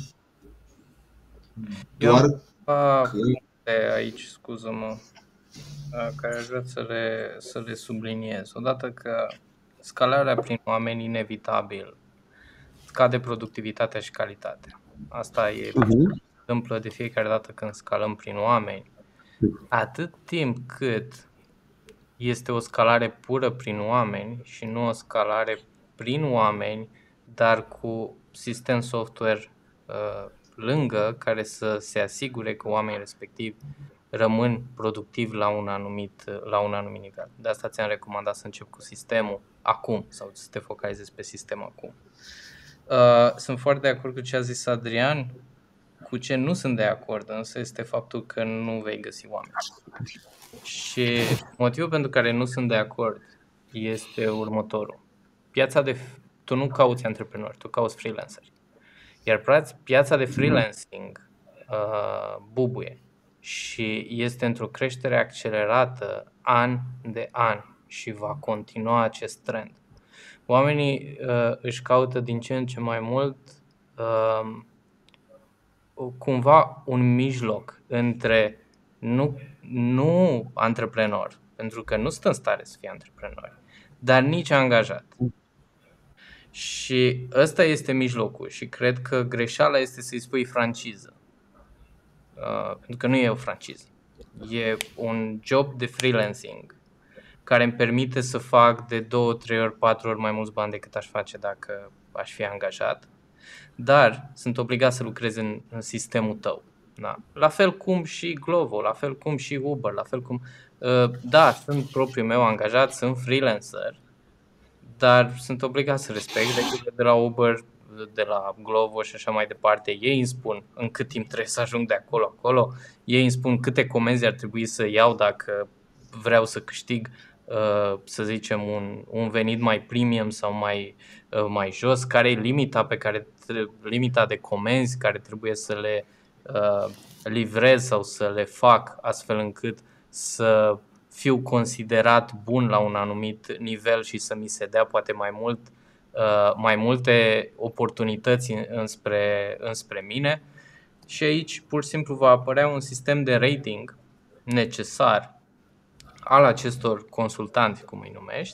Doar aici, scuză-mă, care aș vrea să le subliniez. Odată că scalarea prin oameni inevitabil scade productivitatea și calitatea. Asta se întâmplă de fiecare dată când scalăm prin oameni. Atât timp cât este o scalare pură prin oameni și nu o scalare prin oameni, dar cu sistem software lângă, care să se asigure că oamenii respectivi rămân productivi la un anumit nivel. De asta ți-am recomandat să încep cu sistemul acum sau să te focalizezi pe sistem acum. Sunt foarte de acord cu ce a zis Adrian. Cu ce nu sunt de acord însă este faptul că nu vei găsi oameni. Și motivul pentru care nu sunt de acord este următorul. Tu nu cauți antreprenori, tu cauți freelanceri. Iar piața de freelancing bubuie și este într-o creștere accelerată an de an și va continua acest trend. Oamenii își caută din ce în ce mai mult cumva un mijloc între nu antreprenor, pentru că nu sunt în stare să fie antreprenori, dar nici angajat. Și ăsta este mijlocul și cred că greșeala este să-i spui franciză. Pentru că nu e o franciză. E un job de freelancing care îmi permite să fac de 2, 3 ori, 4 ori mai mulți bani decât aș face dacă aș fi angajat. Dar sunt obligat să lucrez în sistemul tău. Da. La fel cum și Glovo, la fel cum și Uber, la fel cum... Da, sunt propriul meu angajat, sunt freelancer, dar sunt obligat să respect de la Uber, de la Glovo și așa mai departe. Ei îmi spun în cât timp trebuie să ajung de acolo. Ei îmi spun câte comenzi ar trebui să iau dacă vreau să câștig, să zicem, un venit mai premium sau mai jos, care e limita pe care limita de comenzi care trebuie să le livrez sau să le fac astfel încât să fiu considerat bun la un anumit nivel și să mi se dea poate mai multe oportunități înspre mine. Și aici pur și simplu va apărea un sistem de rating necesar al acestor consultanți, cum îi numești,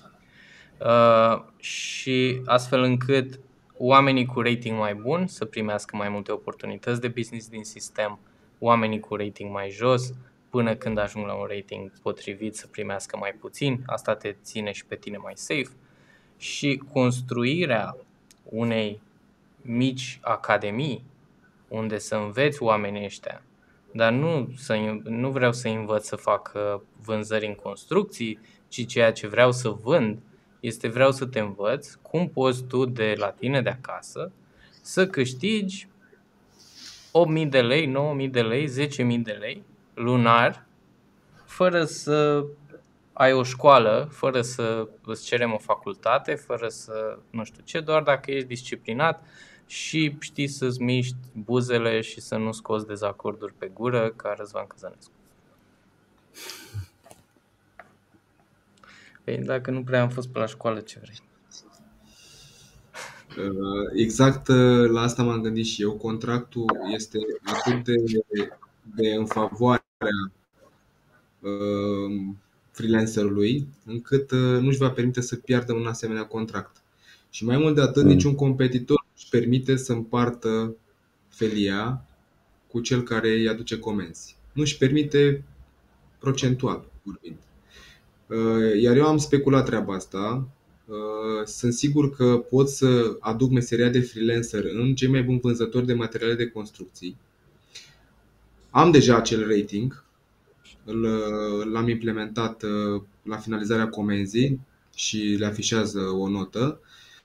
și astfel încât oamenii cu rating mai bun să primească mai multe oportunități de business din sistem, oamenii cu rating mai jos, până când ajung la un rating potrivit, să primească mai puțin. Asta te ține și pe tine mai safe. Și construirea unei mici academii unde să înveți oamenii ăștia, dar nu vreau să învăț să fac vânzări în construcții, ci ceea ce vreau să vând vreau să te învăț cum poți tu de la tine de acasă să câștigi 8.000 de lei, 9.000 de lei, 10.000 de lei lunar, fără să ai o școală, fără să îți cerem o facultate, fără să nu știu ce, doar dacă ești disciplinat și știi să-ți miști buzele și să nu scoți dezacorduri pe gură ca Răzvan Căzănescu. Păi dacă nu prea am fost pe la școală, ce vrei? Exact la asta m-am gândit și eu. Contractul este atât de în favoarea freelancerului, încât nu-și va permite să piardă un asemenea contract. Și mai mult de atât, niciun competitor nu își permite să împartă felia cu cel care îi aduce comenzi. Nu își permite procentual vorbind. Iar eu am speculat treaba asta. Sunt sigur că pot să aduc meseria de freelancer în cei mai buni vânzători de materiale de construcții. Am deja acel rating, l-am implementat la finalizarea comenzii și le afișează o notă.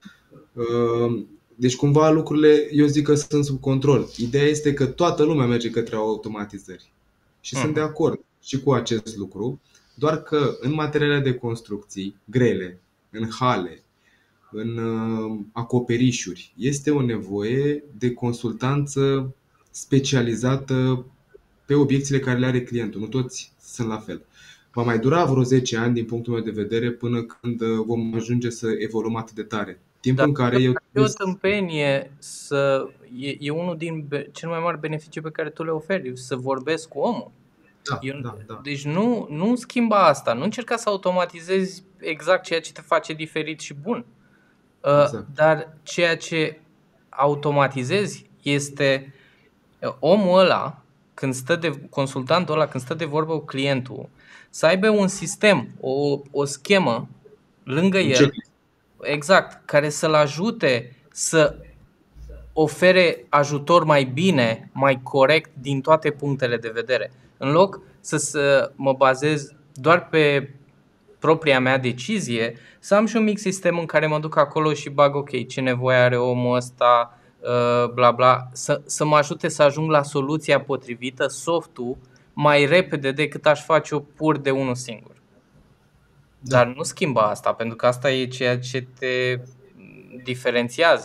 Deci cumva lucrurile, eu zic că sunt sub control. Ideea este că toată lumea merge către automatizări. Și sunt de acord și cu acest lucru. Doar că în materiale de construcții grele, în hale, în acoperișuri, este o nevoie de consultanță specializată pe obiecțiile care le are clientul. Nu toți sunt la fel. Va mai dura vreo 10 ani din punctul meu de vedere până când vom ajunge să evoluăm atât de tare. Timpul în care e o tâmpenie e unul din cel mai mari beneficii pe care tu le oferi, să vorbesc cu omul. Da. Deci nu schimba asta, nu încerca să automatizezi exact ceea ce te face diferit și bun. Exact. Dar ceea ce automatizezi este omul ăla, consultantul ăla, când stă de vorbă cu clientul, să aibă un sistem, o schemă lângă el, exact, care să-l ajute să ofere ajutor mai bine, mai corect din toate punctele de vedere. În loc să mă bazez doar pe propria mea decizie, să am și un mic sistem în care mă duc acolo și bag ok, ce nevoie are omul ăsta, bla bla, să mă ajute să ajung la soluția potrivită, softul, mai repede decât aș face-o pur de unul singur. Dar nu schimba asta, pentru că asta e ceea ce te diferențiază.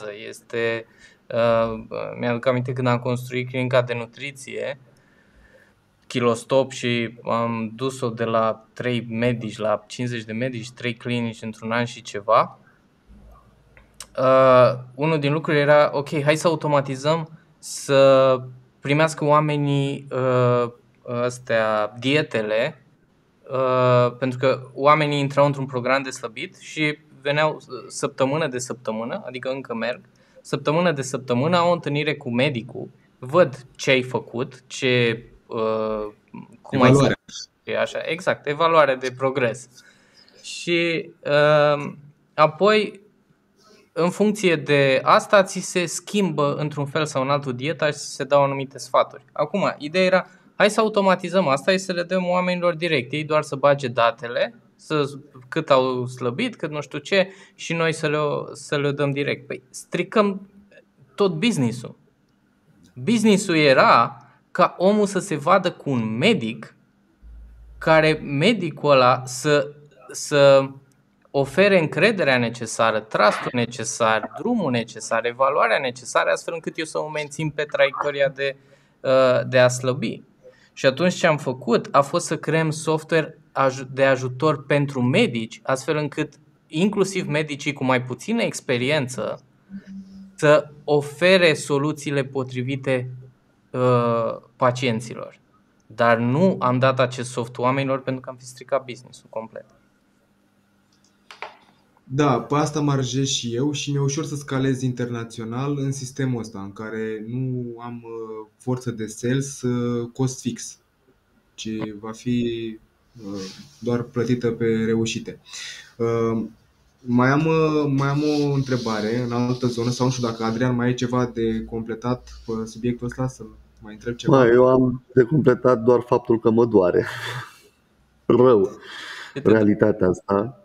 Mi-aduc aminte când am construit clinica de nutriție Kilostop și am dus-o de la 3 medici la 50 de medici, 3 clinici într-un an și ceva. Unul din lucruri era, ok, hai să automatizăm să primească oamenii dietele, pentru că oamenii intrau într-un program de slăbit și veneau săptămână de săptămână, adică încă merg, săptămână de săptămână au o întâlnire cu medicul, văd ce ai făcut, cum ai așa, exact, evaluare de progres. Și apoi, în funcție de asta, ți se schimbă într-un fel sau în altul dieta și se dau anumite sfaturi. Acum, ideea era, hai să automatizăm asta și să le dăm oamenilor direct. Ei doar să bage datele, cât au slăbit, cât nu știu ce, și noi să le dăm direct. Păi stricăm tot business-ul. Business-ul era ca omul să se vadă cu un medic, care medicul ăla să ofere încrederea necesară, trustul necesar, drumul necesar, evaluarea necesară, astfel încât eu să mă mențin pe traiectoria de a slăbi. Și atunci ce am făcut a fost să creăm software de ajutor pentru medici, astfel încât inclusiv medicii cu mai puțină experiență să ofere soluțiile potrivite pacienților. Dar nu am dat acest soft oamenilor pentru că am fi stricat business-ul complet. Da, pe asta mă arăjez și eu și mi-e ușor să scalez internațional în sistemul ăsta în care nu am forță de sales cost fix, ci va fi doar plătită pe reușite. Mai am o întrebare în altă zonă sau nu știu dacă Adrian mai ai ceva de completat pe subiectul ăsta, să mai întreb ceva. Eu am de completat doar faptul că mă doare rău realitatea asta.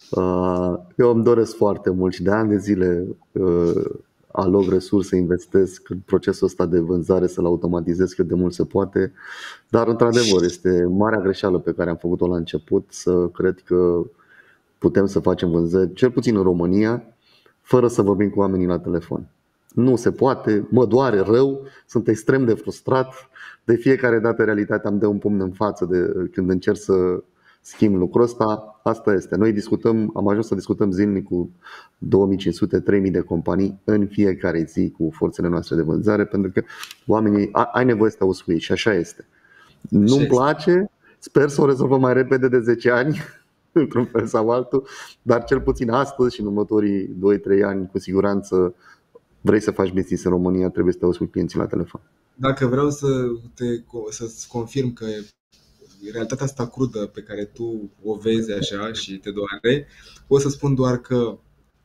Eu îmi doresc foarte mult și de ani de zile aloc resurse, investesc în procesul ăsta de vânzare, să-l automatizez cât de mult se poate. Dar într-adevăr este marea greșeală pe care am făcut-o la început, să cred că putem să facem vânzări, cel puțin în România, fără să vorbim cu oamenii la telefon. Nu se poate, mă doare rău, sunt extrem de frustrat. De fiecare dată realitatea îmi dă un pumn în față când încerc să schimb lucrul ăsta. Asta este. Noi am ajuns să discutăm zilnic cu 2500-3000 de companii în fiecare zi cu forțele noastre de vânzare, pentru că oamenii ai nevoie să te auzi cu ei și așa este. Nu-mi place, sper să o rezolvăm mai repede de 10 ani într-un fel sau altul, dar cel puțin astăzi și în următorii 2-3 ani cu siguranță vrei să faci business în România, trebuie să te auzi cu clienții la telefon. Dacă vreau să-ți confirm că realitatea asta crudă pe care tu o vezi așa și te doare, pot să spun doar că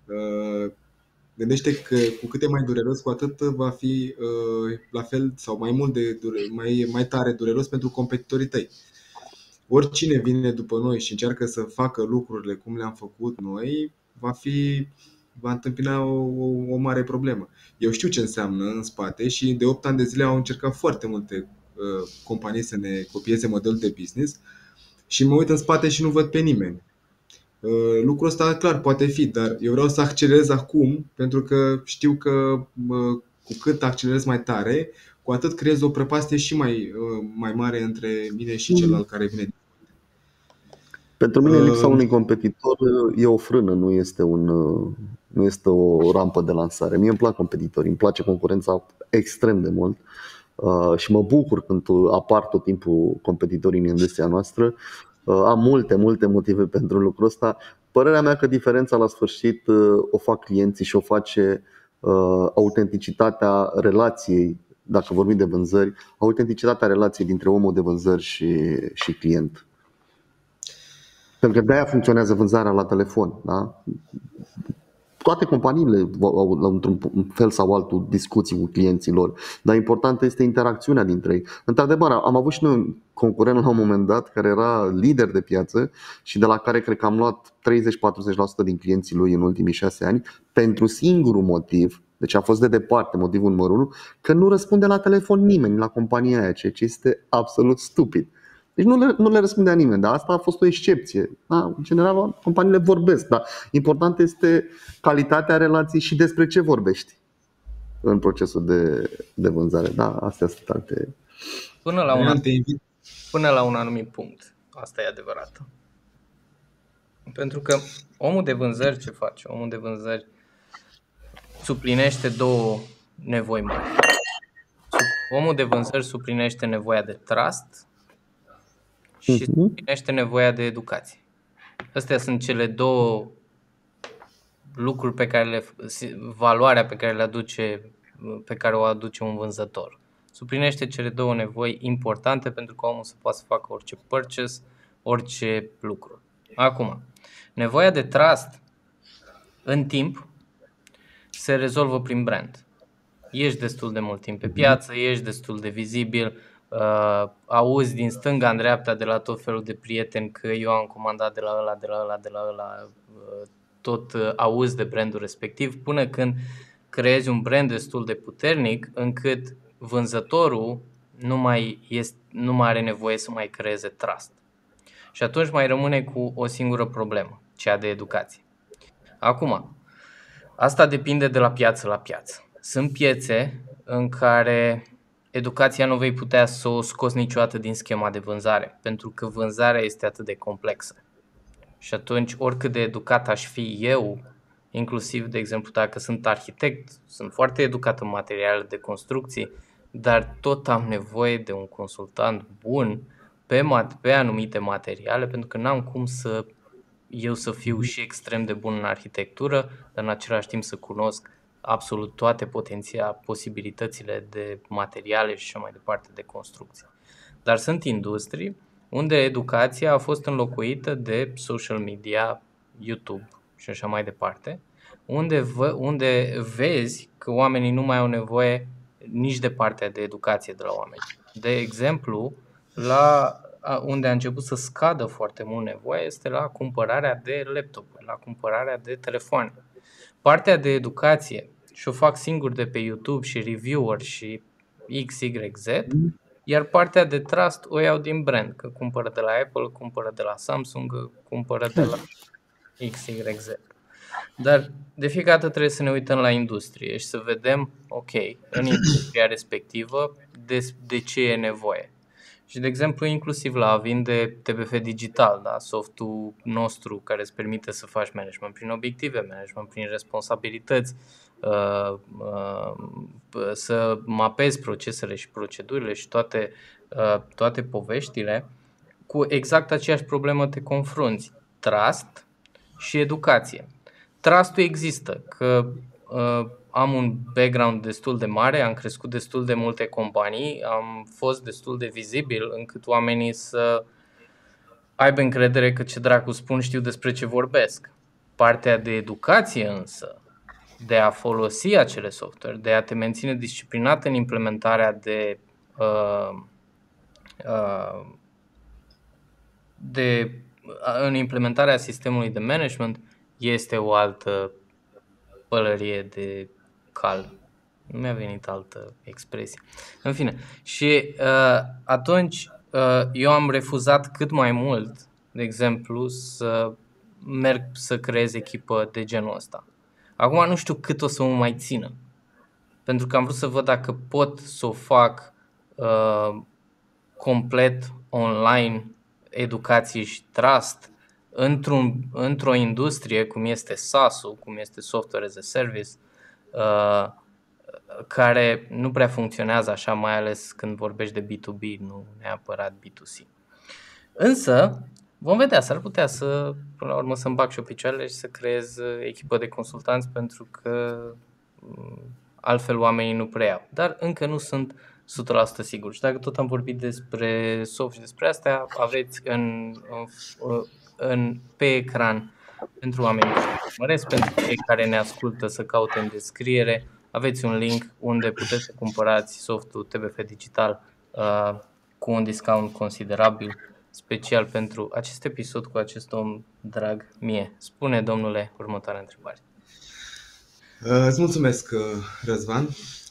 gândește că cu cât e mai dureros, cu atât va fi la fel sau mai mult mai tare dureros pentru competitorii tăi. Oricine vine după noi și încearcă să facă lucrurile cum le-am făcut noi, va întâmpina o mare problemă. Eu știu ce înseamnă în spate și de 8 ani de zile au încercat foarte multe companii să ne copieze modelul de business și mă uit în spate și nu văd pe nimeni. Lucrul ăsta clar poate fi, dar eu vreau să accelerez acum, pentru că știu că cu cât accelerez mai tare, cu atât creez o prăpastie și mai mare între mine și celălalt care vine. Pentru mine lipsa unui competitor e o frână, nu este o rampă de lansare. Mie îmi plac competitorii, îmi place concurența extrem de mult și mă bucur când apar tot timpul competitorii în industria noastră. Am multe motive pentru lucrul ăsta. Părerea mea că diferența la sfârșit o fac clienții și o face autenticitatea relației, dacă vorbim de vânzări, autenticitatea relației dintre omul de vânzări și client. Pentru că de-aia funcționează vânzarea la telefon, da? Toate companiile au într-un fel sau altul discuții cu clienții lor, dar importantă este interacțiunea dintre ei. Într-adevăr, am avut și noi un concurent la un moment dat care era lider de piață și de la care cred că am luat 30-40% din clienții lui în ultimii 6 ani pentru singurul motiv, deci a fost de departe motivul numărul 1, că nu răspunde la telefon nimeni la compania aia, ceea ce este absolut stupid. Deci nu le răspundea nimeni, dar asta a fost o excepție. Da? În general, companiile vorbesc, dar important este calitatea relației și despre ce vorbești în procesul de vânzare. Da, astea sunt alte. Până la un anumit punct. Asta e adevărat. Pentru că omul de vânzări ce face? Omul de vânzări suplinește două nevoi mari. Omul de vânzări suplinește nevoia de trust și suplinește nevoia de educație. Astea sunt cele două lucruri valoarea pe care o aduce un vânzător. Suplinește cele două nevoi importante pentru că omul să poată să facă orice purchase, orice lucru. Acum, nevoia de trust în timp se rezolvă prin brand. Ești destul de mult timp pe piață, ești destul de vizibil, auzi din stânga în dreapta de la tot felul de prieteni că eu am comandat de la ăla, tot auzi de brandul respectiv, până când creezi un brand destul de puternic încât vânzătorul nu mai are nevoie să mai creeze trust. Și atunci mai rămâne cu o singură problemă. cea de educație. Acum, asta depinde de la piață la piață. Sunt piețe în care educația nu vei putea să o scoți niciodată din schema de vânzare, pentru că vânzarea este atât de complexă. Și atunci, oricât de educat aș fi eu, inclusiv, de exemplu, dacă sunt arhitect, sunt foarte educat în materiale de construcții, dar tot am nevoie de un consultant bun pe anumite materiale, pentru că n-am cum să fiu și extrem de bun în arhitectură, dar în același timp să cunosc absolut toate posibilitățile de materiale și așa mai departe de construcții. Dar sunt industrii unde educația a fost înlocuită de social media, YouTube și așa mai departe, unde vezi că oamenii nu mai au nevoie nici de partea de educație de la oameni. De exemplu, unde a început să scadă foarte mult nevoia este la cumpărarea de laptopuri, la cumpărarea de telefoane. Partea de educație și-o fac singur de pe YouTube și reviewer și XYZ, iar partea de trust o iau din brand, că cumpără de la Apple, cumpără de la Samsung, cumpără de la XYZ. Dar de fiecare dată trebuie să ne uităm la industrie și să vedem, ok, în industria respectivă de ce e nevoie. Și de exemplu, inclusiv la vinde TBF Digital, da, softul nostru care îți permite să faci management prin obiective, management prin responsabilități, să mapezi procesele și procedurile și toate poveștile, cu exact aceeași problemă te confrunți, trust și educație. Trust-ul există, că am un background destul de mare, am crescut destul de multe companii, am fost destul de vizibil încât oamenii să aibă încredere că ce dracu spun știu despre ce vorbesc. Partea de educație însă, de a folosi acele software, de a te menține disciplinat în implementarea în implementarea sistemului de management, este o altă pălărie de cal. Nu mi-a venit altă expresie. În fine, și atunci eu am refuzat cât mai mult, de exemplu, să merg să creez echipă de genul ăsta. Acum nu știu cât o să mă mai țină, pentru că am vrut să văd dacă pot să o fac complet online, educație și trust, într-o industrie cum este SaaS-ul, cum este Software as a Service, care nu prea funcționează așa, mai ales când vorbești de B2B, nu neapărat B2C. Însă, vom vedea, s-ar putea să, până la urmă, să-mi bag și o picioarele și să creez echipă de consultanți, pentru că altfel oamenii nu preiau. Dar încă nu sunt 100% sigur. Și dacă tot am vorbit despre soft și despre astea, aveți pe ecran pentru oamenii care urmăresc, pentru cei care ne ascultă să caute în descriere, aveți un link unde puteți să cumpărați softul TBF Digital cu un discount considerabil, special pentru acest episod cu acest om drag mie. Spune, domnule, următoarea întrebare. Îți mulțumesc, Răzvan.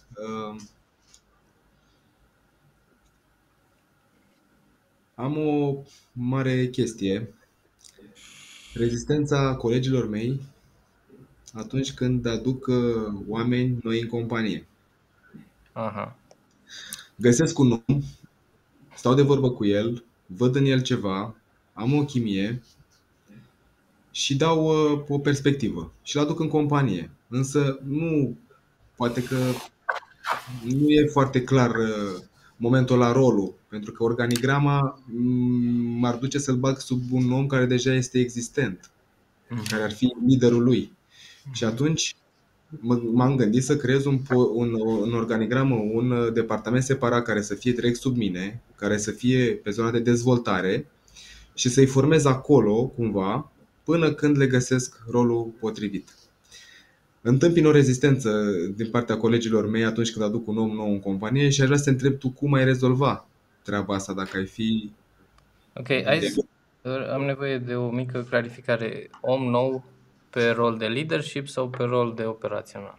Am o mare chestie. Rezistența colegilor mei atunci când aduc oameni noi în companie. Aha. Găsesc un om, stau de vorbă cu el, văd în el ceva, am o chimie și dau o perspectivă și îl aduc în companie. Însă poate că nu e foarte clar momentul la rolul, pentru că organigrama m-ar duce să-l bag sub un om care deja este existent, care ar fi liderul lui. Și atunci m-am gândit să creez în organigramă un departament separat care să fie direct sub mine, care să fie pe zona de dezvoltare și să-i formez acolo cumva până când le găsesc rolul potrivit. Întâmpin o rezistență din partea colegilor mei atunci când aduc un om nou în companie și aș vrea să te întreb tu cum ai rezolva treaba asta, dacă ai fi... Ok, am nevoie de o mică clarificare. Om nou pe rol de leadership sau pe rol de operațional?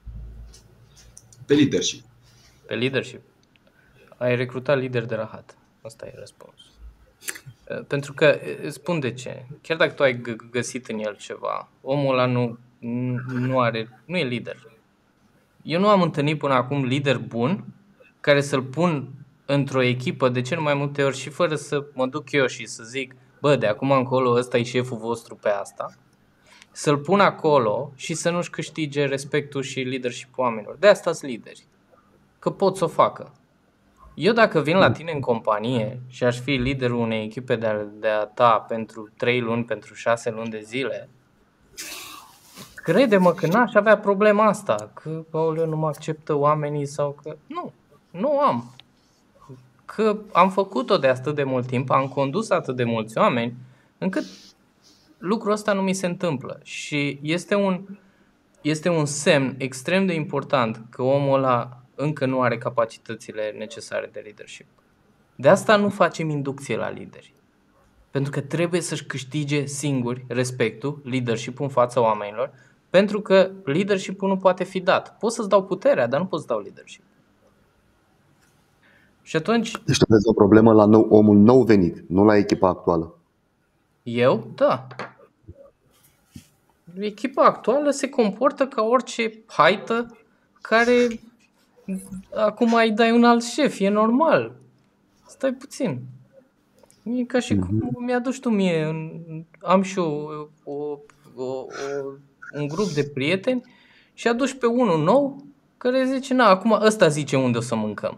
Pe leadership. Pe leadership. Ai recrutat lideri de rahat. Asta e răspunsul. Pentru că, spun de ce, chiar dacă tu ai găsit în el ceva, omul ăla nu e lider. Eu nu am întâlnit până acum lider bun care să-l pun într-o echipă de cel mai multe ori și fără să mă duc eu și să zic, bă, de acum încolo ăsta e șeful vostru pe asta, să-l pun acolo și să nu-și câștige respectul și leadership-ul oamenilor. De asta sunt lideri, că pot să o facă. Eu dacă vin la tine în companie și aș fi liderul unei echipe de-a ta pentru 3 luni, pentru 6 luni de zile, crede-mă că n-aș avea problema asta, că aoleu, nu mă acceptă oamenii sau că... Nu am. Că am făcut-o de atât de mult timp, am condus atât de mulți oameni, încât lucrul ăsta nu mi se întâmplă. Și este un semn extrem de important că omul ăla încă nu are capacitățile necesare de leadership. De asta nu facem inducție la lideri. Pentru că trebuie să-și câștige singuri respectul, leadership-ul în fața oamenilor, pentru că leadership-ul nu poate fi dat. Pot să-ți dau puterea, dar nu pot să dau leadership. Și atunci... Deci aveți o problemă la omul nou venit, nu la echipa actuală. Eu? Da. Echipa actuală se comportă ca orice haită care acum îi dai un alt șef, e normal. Stai puțin. E ca și cum mi-aduci tu mie, am și eu un grup de prieteni și aduci pe unul nou care zice, acum ăsta zice unde o să mâncăm.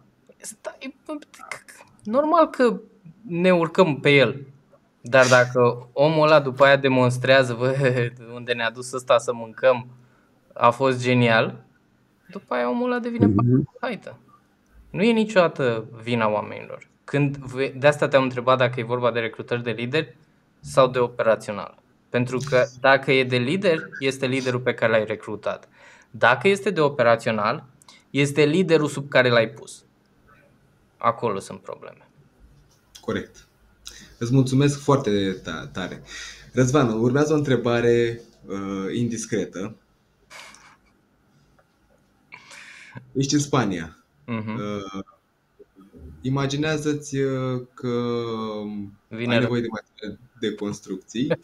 Normal că ne urcăm pe el. Dar dacă omul ăla după aia demonstrează unde ne-a dus ăsta să mâncăm a fost genial, după aia omul ăla devine haită. Nu e niciodată vina oamenilor. De asta te-am întrebat dacă e vorba de recrutări de lideri sau de operațional. Pentru că dacă e de lider, este liderul pe care l-ai recrutat. Dacă este de operațional, este liderul sub care l-ai pus. Acolo sunt probleme. Corect. Îți mulțumesc foarte tare. Răzvan, urmează o întrebare indiscretă. Ești în Spania. Imaginează-ți că ai nevoie de materiale de construcții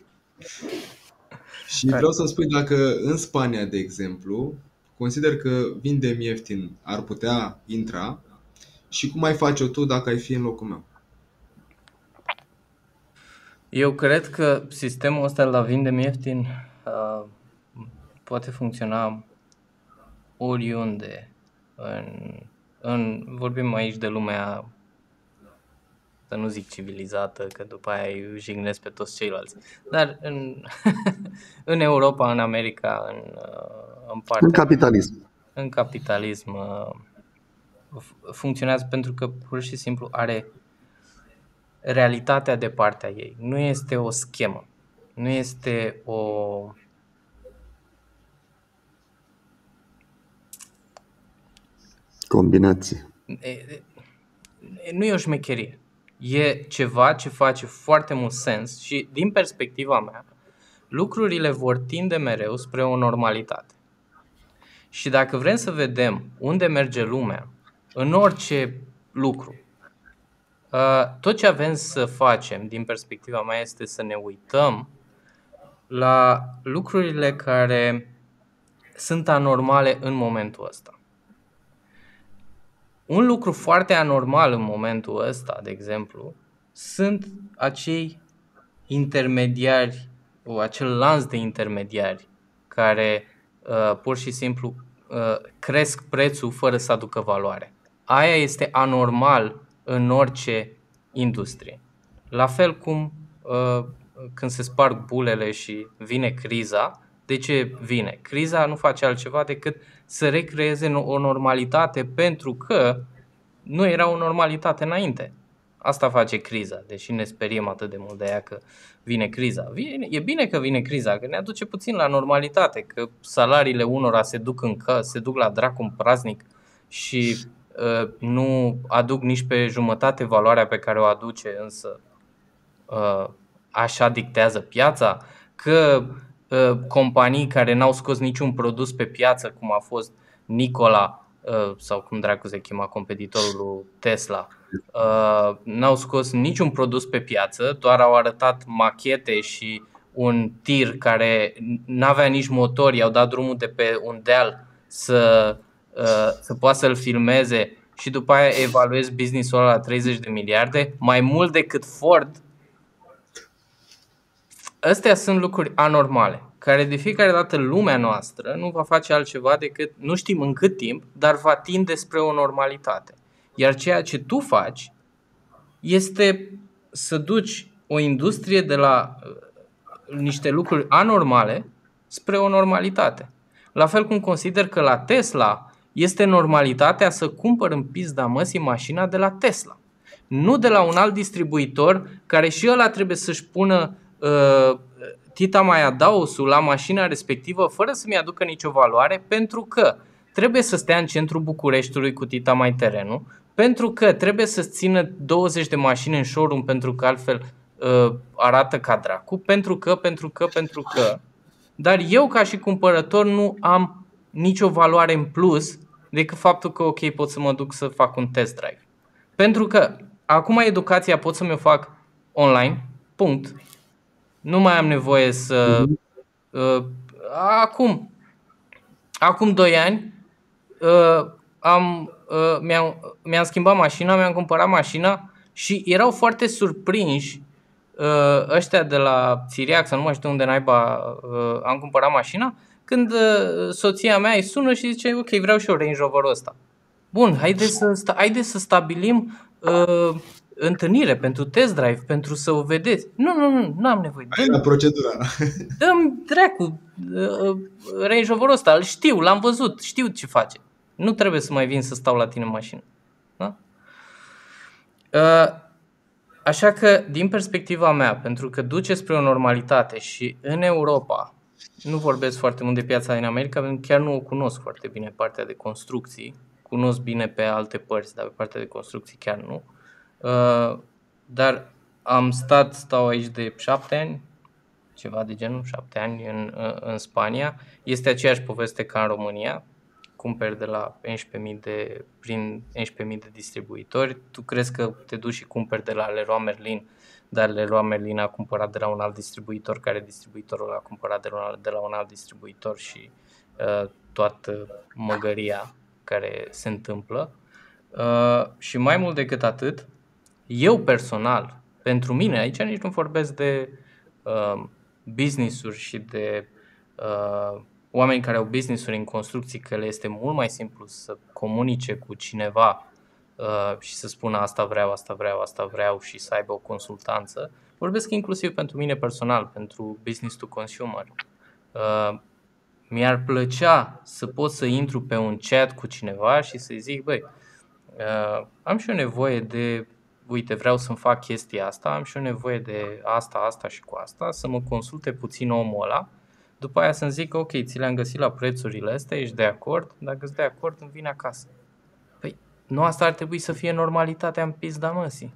și vreau să-mi spui dacă în Spania, de exemplu, consider că Vinde-mi ieftin ar putea intra și cum ai face-o tu dacă ai fi în locul meu? Eu cred că sistemul ăsta la Vinde-mi ieftin poate funcționa oriunde. Vorbim aici de lumea, să nu zic civilizată, că după aia îi jignesc pe toți ceilalți, dar în Europa, în America, în capitalism. În capitalism funcționează pentru că pur și simplu are realitatea de partea ei. Nu este o schemă, nu este o combinație. Nu e o șmecherie. E ceva ce face foarte mult sens și din perspectiva mea lucrurile vor tinde mereu spre o normalitate. Și dacă vrem să vedem unde merge lumea în orice lucru, tot ce avem să facem din perspectiva mea este să ne uităm la lucrurile care sunt anormale în momentul ăsta. Un lucru foarte anormal în momentul ăsta, de exemplu, sunt acei intermediari, acel lanț de intermediari care pur și simplu cresc prețul fără să aducă valoare. Aia este anormal în orice industrie. La fel cum când se sparg bulele și vine criza. De ce vine? Criza nu face altceva decât să recreeze o normalitate pentru că nu era o normalitate înainte. Asta face criza, deși ne speriem atât de mult de ea că vine criza. E bine că vine criza, că ne aduce puțin la normalitate, că salariile unora se duc la dracu în praznic și nu aduc nici pe jumătate valoarea pe care o aduce, însă așa dictează piața, că companii care n-au scos niciun produs pe piață, cum a fost Nikola sau cum dracu se chema competitorul lui Tesla, n-au scos niciun produs pe piață, doar au arătat machete și un tir care n-avea nici motor, i-au dat drumul de pe un deal să poată să-l filmeze și după aia evaluezi business-ul ăla la 30 de miliarde, mai mult decât Ford. Astea sunt lucruri anormale, care de fiecare dată lumea noastră nu va face altceva decât, nu știm în cât timp, dar va tinde spre o normalitate. Iar ceea ce tu faci este să duci o industrie de la niște lucruri anormale spre o normalitate. La fel cum consider că la Tesla este normalitatea să cumpăr în pizda măsii mașina de la Tesla, nu de la un alt distribuitor care și ăla trebuie să-și pună tita mai adausul la mașina respectivă fără să-mi aducă nicio valoare, pentru că trebuie să stea în centrul Bucureștiului cu tita mai terenul, pentru că trebuie să țină 20 de mașini în showroom pentru că altfel arată ca dracu, pentru că. Dar eu ca și cumpărător nu am nicio valoare în plus decât faptul că ok, pot să mă duc să fac un test drive. Pentru că acum educația pot să mi-o fac online, punct. Nu mai am nevoie să... Acum 2 ani mi-am schimbat mașina, mi-am cumpărat mașina și erau foarte surprinși ăștia de la Țiriac, să nu mai știu unde naiba am cumpărat mașina, când soția mea îi sună și zice ok, vreau și eu Range Rover-ul ăsta. Bun, haide să stabilim întâlnire pentru test drive, pentru să o vedeți. Nu am nevoie. La procedura. Dă-mi dracu Range Rover-ul ăsta, îl știu, l-am văzut, știu ce face. Nu trebuie să mai vin să stau la tine în mașină. Da? Așa că, din perspectiva mea, pentru că duce spre o normalitate și în Europa, nu vorbesc foarte mult de piața din America, pentru că chiar nu o cunosc foarte bine partea de construcții, cunosc bine pe alte părți, dar pe partea de construcții chiar nu. Dar stau aici de 7 ani, ceva de genul, 7 ani în Spania. Este aceeași poveste ca în România. Cumperi de la 11.000 de distribuitori. Tu crezi că te duci și cumperi de la Leroy Merlin, dar Leroy Merlin a cumpărat de la un alt distribuitor, care distribuitorul a cumpărat de la un alt distribuitor și toată măgăria care se întâmplă. Și mai mult decât atât, eu personal, pentru mine, aici nici nu vorbesc de business-uri și de oameni care au business-uri în construcții, că le este mult mai simplu să comunice cu cineva și să spună asta vreau și să aibă o consultanță. Vorbesc inclusiv pentru mine personal, pentru business to consumer. Mi-ar plăcea să pot să intru pe un chat cu cineva și să-i zic, băi, am și eu nevoie de, uite, vreau să-mi fac chestia asta, am și eu nevoie de asta și cu asta, să mă consulte puțin omul ăla, după aia să-mi zic, ok, ți le-am găsit la prețurile astea, ești de acord? Dacă ești de acord, îmi vine acasă. Păi, nu asta ar trebui să fie normalitatea în pizda măsii.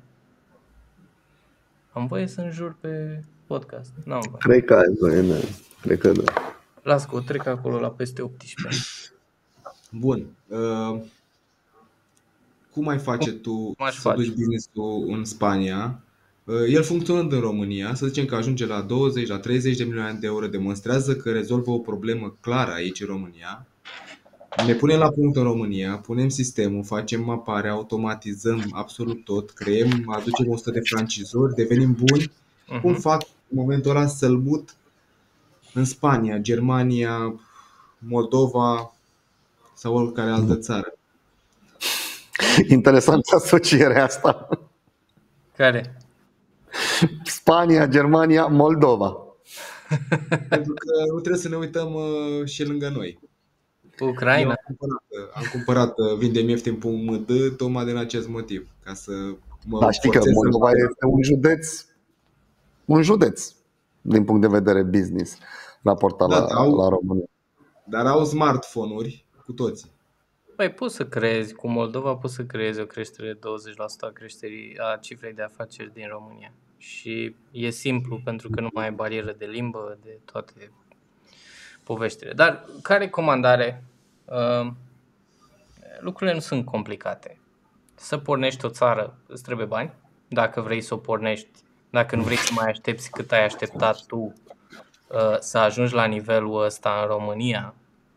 Am voie să înjur pe podcast? N-am voie. Cred că ai voie, cred că da. Las că o trec acolo la peste 18. Bun. Cum ai face tu să duci business-ul în Spania? El funcționând în România, să zicem că ajunge la 20, la 30 de milioane de euro, demonstrează că rezolvă o problemă clară aici în România. Ne punem la punct în România, punem sistemul, facem mapare, automatizăm absolut tot, aducem 100 de francizori, devenim buni. Cum fac în momentul ăla să-l mut în Spania, Germania, Moldova sau oricare altă țară? Interesantă asocierea asta. Care? Spania, Germania, Moldova. Pentru că nu trebuie să ne uităm și lângă noi. Ucraina. Am cumpărat vindem ieftin.md tocmai din acest motiv, ca să mă da, știi că Moldova este un județ din punct de vedere business raportat la România. Dar au smartphone-uri cu toții. Păi poți să creezi, cu Moldova poți să creezi o creștere de 20% a cifrei de afaceri din România. Și e simplu pentru că nu mai ai barieră de limbă, de toate poveștile. Dar ca recomandare, lucrurile nu sunt complicate. să pornești o țară îți trebuie bani. Dacă vrei să o pornești, dacă nu vrei să mai aștepți cât ai așteptat tu să ajungi la nivelul ăsta în România,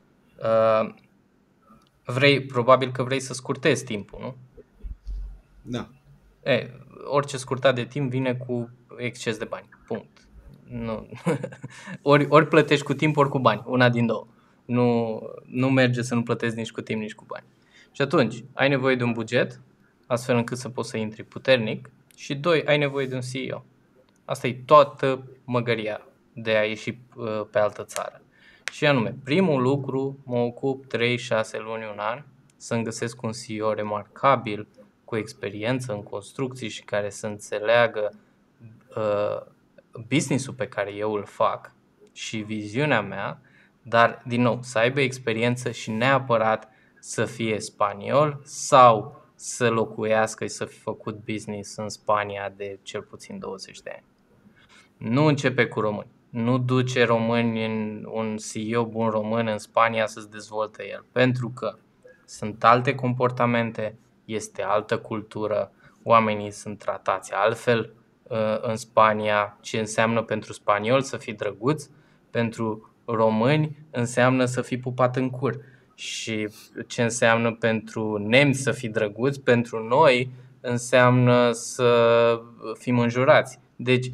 probabil că vrei să scurtezi timpul, nu? Da. Orice scurtat de timp vine cu exces de bani. Punct. Nu. ori plătești cu timp, ori cu bani. Una din două. Nu merge să nu plătești nici cu timp, nici cu bani. Și atunci, ai nevoie de un buget, astfel încât să poți să intri puternic. Și doi, ai nevoie de un CEO. Asta e toată măgăria de a ieși pe altă țară. Și anume, primul lucru, mă ocup 3-6 luni, un an, să-mi găsesc un CEO remarcabil, cu experiență în construcții și care să înțeleagă business-ul pe care eu îl fac și viziunea mea, dar, din nou, să aibă experiență și neapărat să fie spaniol sau să locuiască și să fi făcut business în Spania de cel puțin 20 de ani. Nu începe cu români. Nu duce români în un CEO bun român în Spania să-ți dezvolte el, pentru că sunt alte comportamente, este altă cultură, oamenii sunt tratați altfel în Spania. Ce înseamnă pentru spaniol să fii drăguț, pentru români înseamnă să fii pupat în cur. Și ce înseamnă pentru nemți să fii drăguț, pentru noi înseamnă să fim înjurați. Deci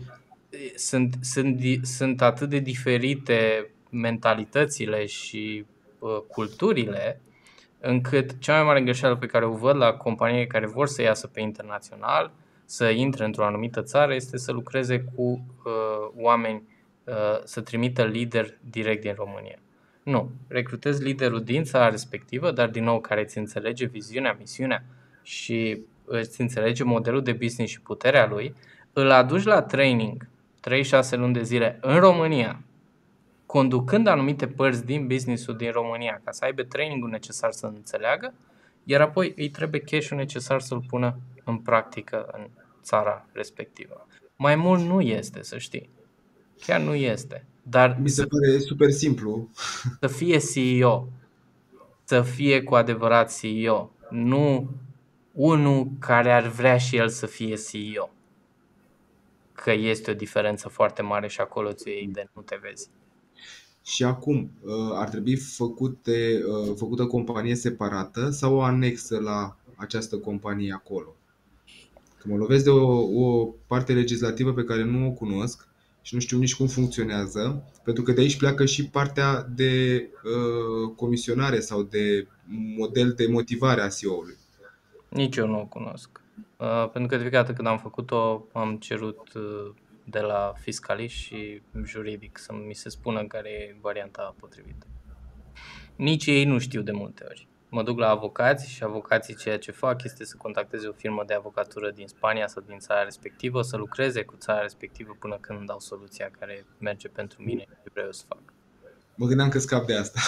sunt atât de diferite mentalitățile și culturile, încât cea mai mare greșeală pe care o văd la companiile care vor să iasă pe internațional, să intre într-o anumită țară, este să lucreze cu oameni, să trimită lideri direct din România. Nu, recrutezi liderul din țara respectivă, dar din nou care îți înțelege viziunea, misiunea și îți înțelege modelul de business și puterea lui, îl aduci la training 3-6 luni de zile în România, conducând anumite părți din business-ul din România, ca să aibă training-ul necesar să înțeleagă, iar apoi îi trebuie cash-ul necesar să-l pună în practică în țara respectivă. Mai mult nu este, să știi. Chiar nu este. Dar mi se pare super simplu. Să fie CEO. Să fie cu adevărat CEO. Nu unul care ar vrea și el să fie CEO. Că este o diferență foarte mare și acolo ți iei de nu te vezi. Și acum, ar trebui făcută companie separată sau o anexă la această companie acolo? Că mă lovesc de o parte legislativă pe care nu o cunosc și nu știu nici cum funcționează, pentru că de aici pleacă și partea de comisionare sau de model de motivare a CEO-ului. Nici eu nu o cunosc. Pentru că de fiecare dată când am făcut-o, am cerut de la fiscalist și juridic să mi se spună care e varianta potrivită. Nici ei nu știu de multe ori. Mă duc la avocați și avocații ceea ce fac este să contacteze o firmă de avocatură din Spania sau din țara respectivă, să lucreze cu țara respectivă până când îmi dau soluția care merge pentru mine și vreau să fac. Mă gândeam că scap de asta.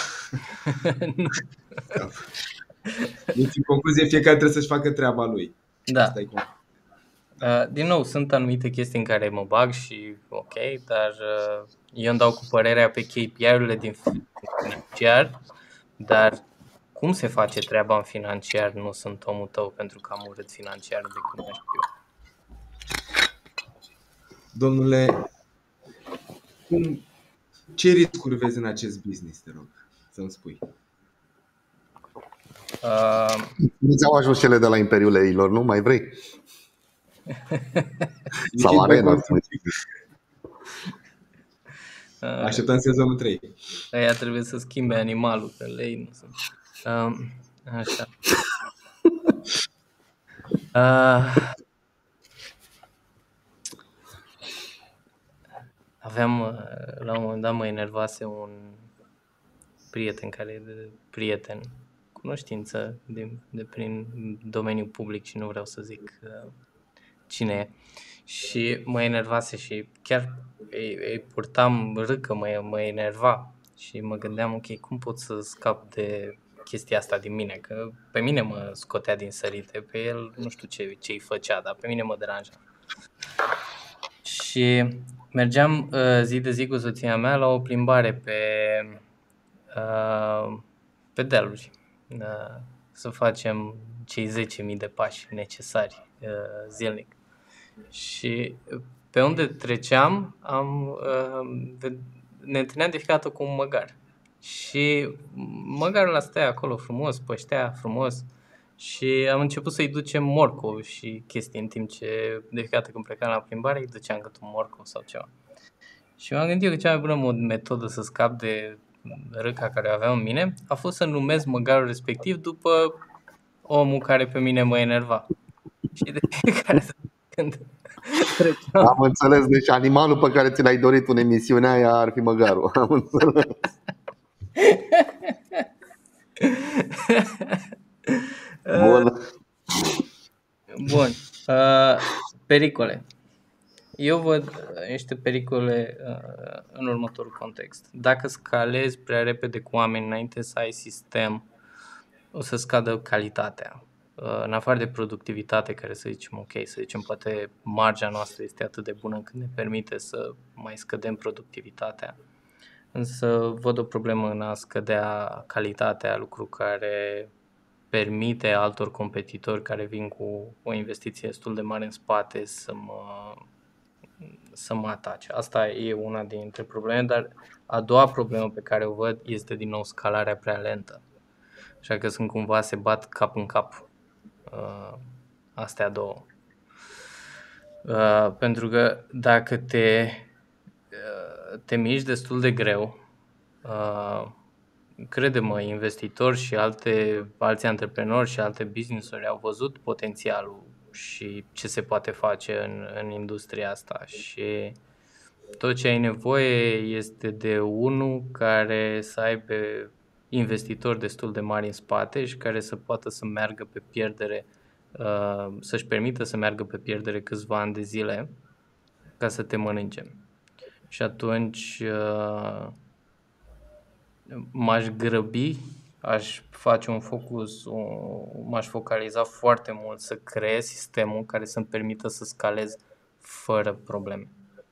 Deci, în concluzie, fiecare trebuie să-și facă treaba lui. Da. Asta e din nou, sunt anumite chestii în care mă bag și ok, dar eu îmi dau cu părerea pe KPI-urile din financiar, dar cum se face treaba în financiar, nu sunt omul tău pentru că am urât financiar de cum știu eu. Domnule, ce riscuri vezi în acest business, te rog, să-mi spui? Nu ți-au ajuns cele de la Imperiul Leilor, nu? Mai vrei? Sau Arena. Așteptăm sezonul 3. Aia trebuie să schimbe animalul, că lei nu sunt. Așa. Aveam, la un moment dat mă enervase un prieten care e de prieten, cunoștință de prin domeniul public și nu vreau să zic cine e. Și mă enervase și chiar îi purtam râcă, mă enerva și mă gândeam, ok, cum pot să scap de chestia asta din mine, că pe mine mă scotea din sărite, pe el nu știu ce îi făcea, dar pe mine mă deranja. Și mergeam zi de zi cu soția mea la o plimbare pe dealuri, să facem cei 10.000 de pași necesari zilnic. Și pe unde treceam, ne întâlneam de fiecare dată cu un măgar. Și măgarul ăla stăia acolo frumos, păștea frumos și am început să-i ducem morcov și chestii, în timp ce de fiecare dată când plecam la plimbare îi duceam cât un morcov sau ceva. Și m-am gândit că cea mai bună metodă să scap de râca care o aveam în mine a fost să numesc măgarul respectiv după omul care pe mine mă enerva. Și de fiecare dată când treceam... Am înțeles, deci animalul pe care ți l-ai dorit în emisiunea aia ar fi măgarul. Am înțeles. Bun. Pericole. Eu văd niște pericole în următorul context. Dacă scalezi prea repede cu oameni înainte să ai sistem, o să scadă calitatea. În afară de productivitate, care să zicem ok, să zicem poate marja noastră este atât de bună încât ne permite să mai scădem productivitatea. Însă văd o problemă în a scădea calitatea, lucru care permite altor competitori care vin cu o investiție destul de mare în spate să mă atace. Asta e una dintre probleme, dar a doua problemă pe care o văd este din nou scalarea prea lentă. Așa că sunt cumva se bat cap în cap astea două. Pentru că dacă te miști destul de greu, crede-mă, investitori și alți antreprenori și alte business-uri au văzut potențialul și ce se poate face în industria asta și tot ce ai nevoie este de unul care să aibă investitori destul de mari în spate și care să poată să meargă pe pierdere, să-și permită să meargă pe pierdere câțiva ani de zile ca să te mănânce. Și atunci m-aș grăbi, aș face un focus, m-aș focaliza foarte mult să creez sistemul care să-mi permită să scalez fără probleme.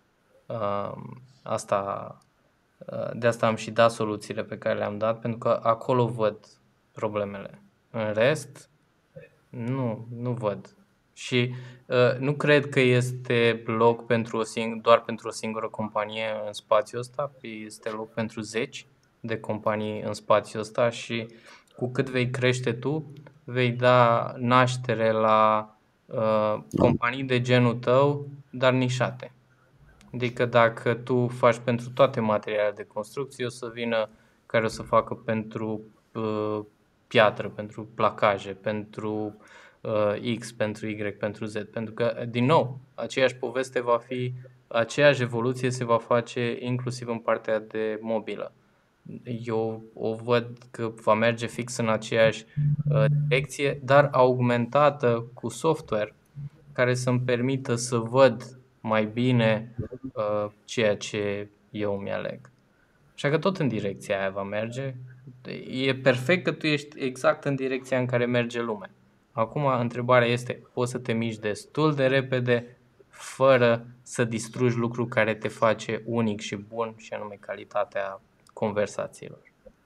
De asta am și dat soluțiile pe care le-am dat, pentru că acolo văd problemele. În rest, nu văd. Și nu cred că este loc doar pentru o singură companie în spațiul ăsta, este loc pentru 10 de companii în spațiul ăsta și cu cât vei crește tu, vei da naștere la companii de genul tău, dar nișate. Adică dacă tu faci pentru toate materialele de construcție, o să vină care o să facă pentru piatră, pentru placaje, pentru X, pentru Y, pentru Z. Pentru că, din nou, aceeași poveste va fi, aceeași evoluție se va face inclusiv în partea de mobilă. Eu o văd că va merge fix în aceeași direcție, dar augmentată cu software care să-mi permită să văd mai bine ceea ce eu mi-aleg. Așa că tot în direcția aia va merge. E perfect că tu ești exact în direcția în care merge lumea. Acum întrebarea este, poți să te miști destul de repede fără să distrugi lucrul care te face unic și bun, și anume calitatea conversațiilor.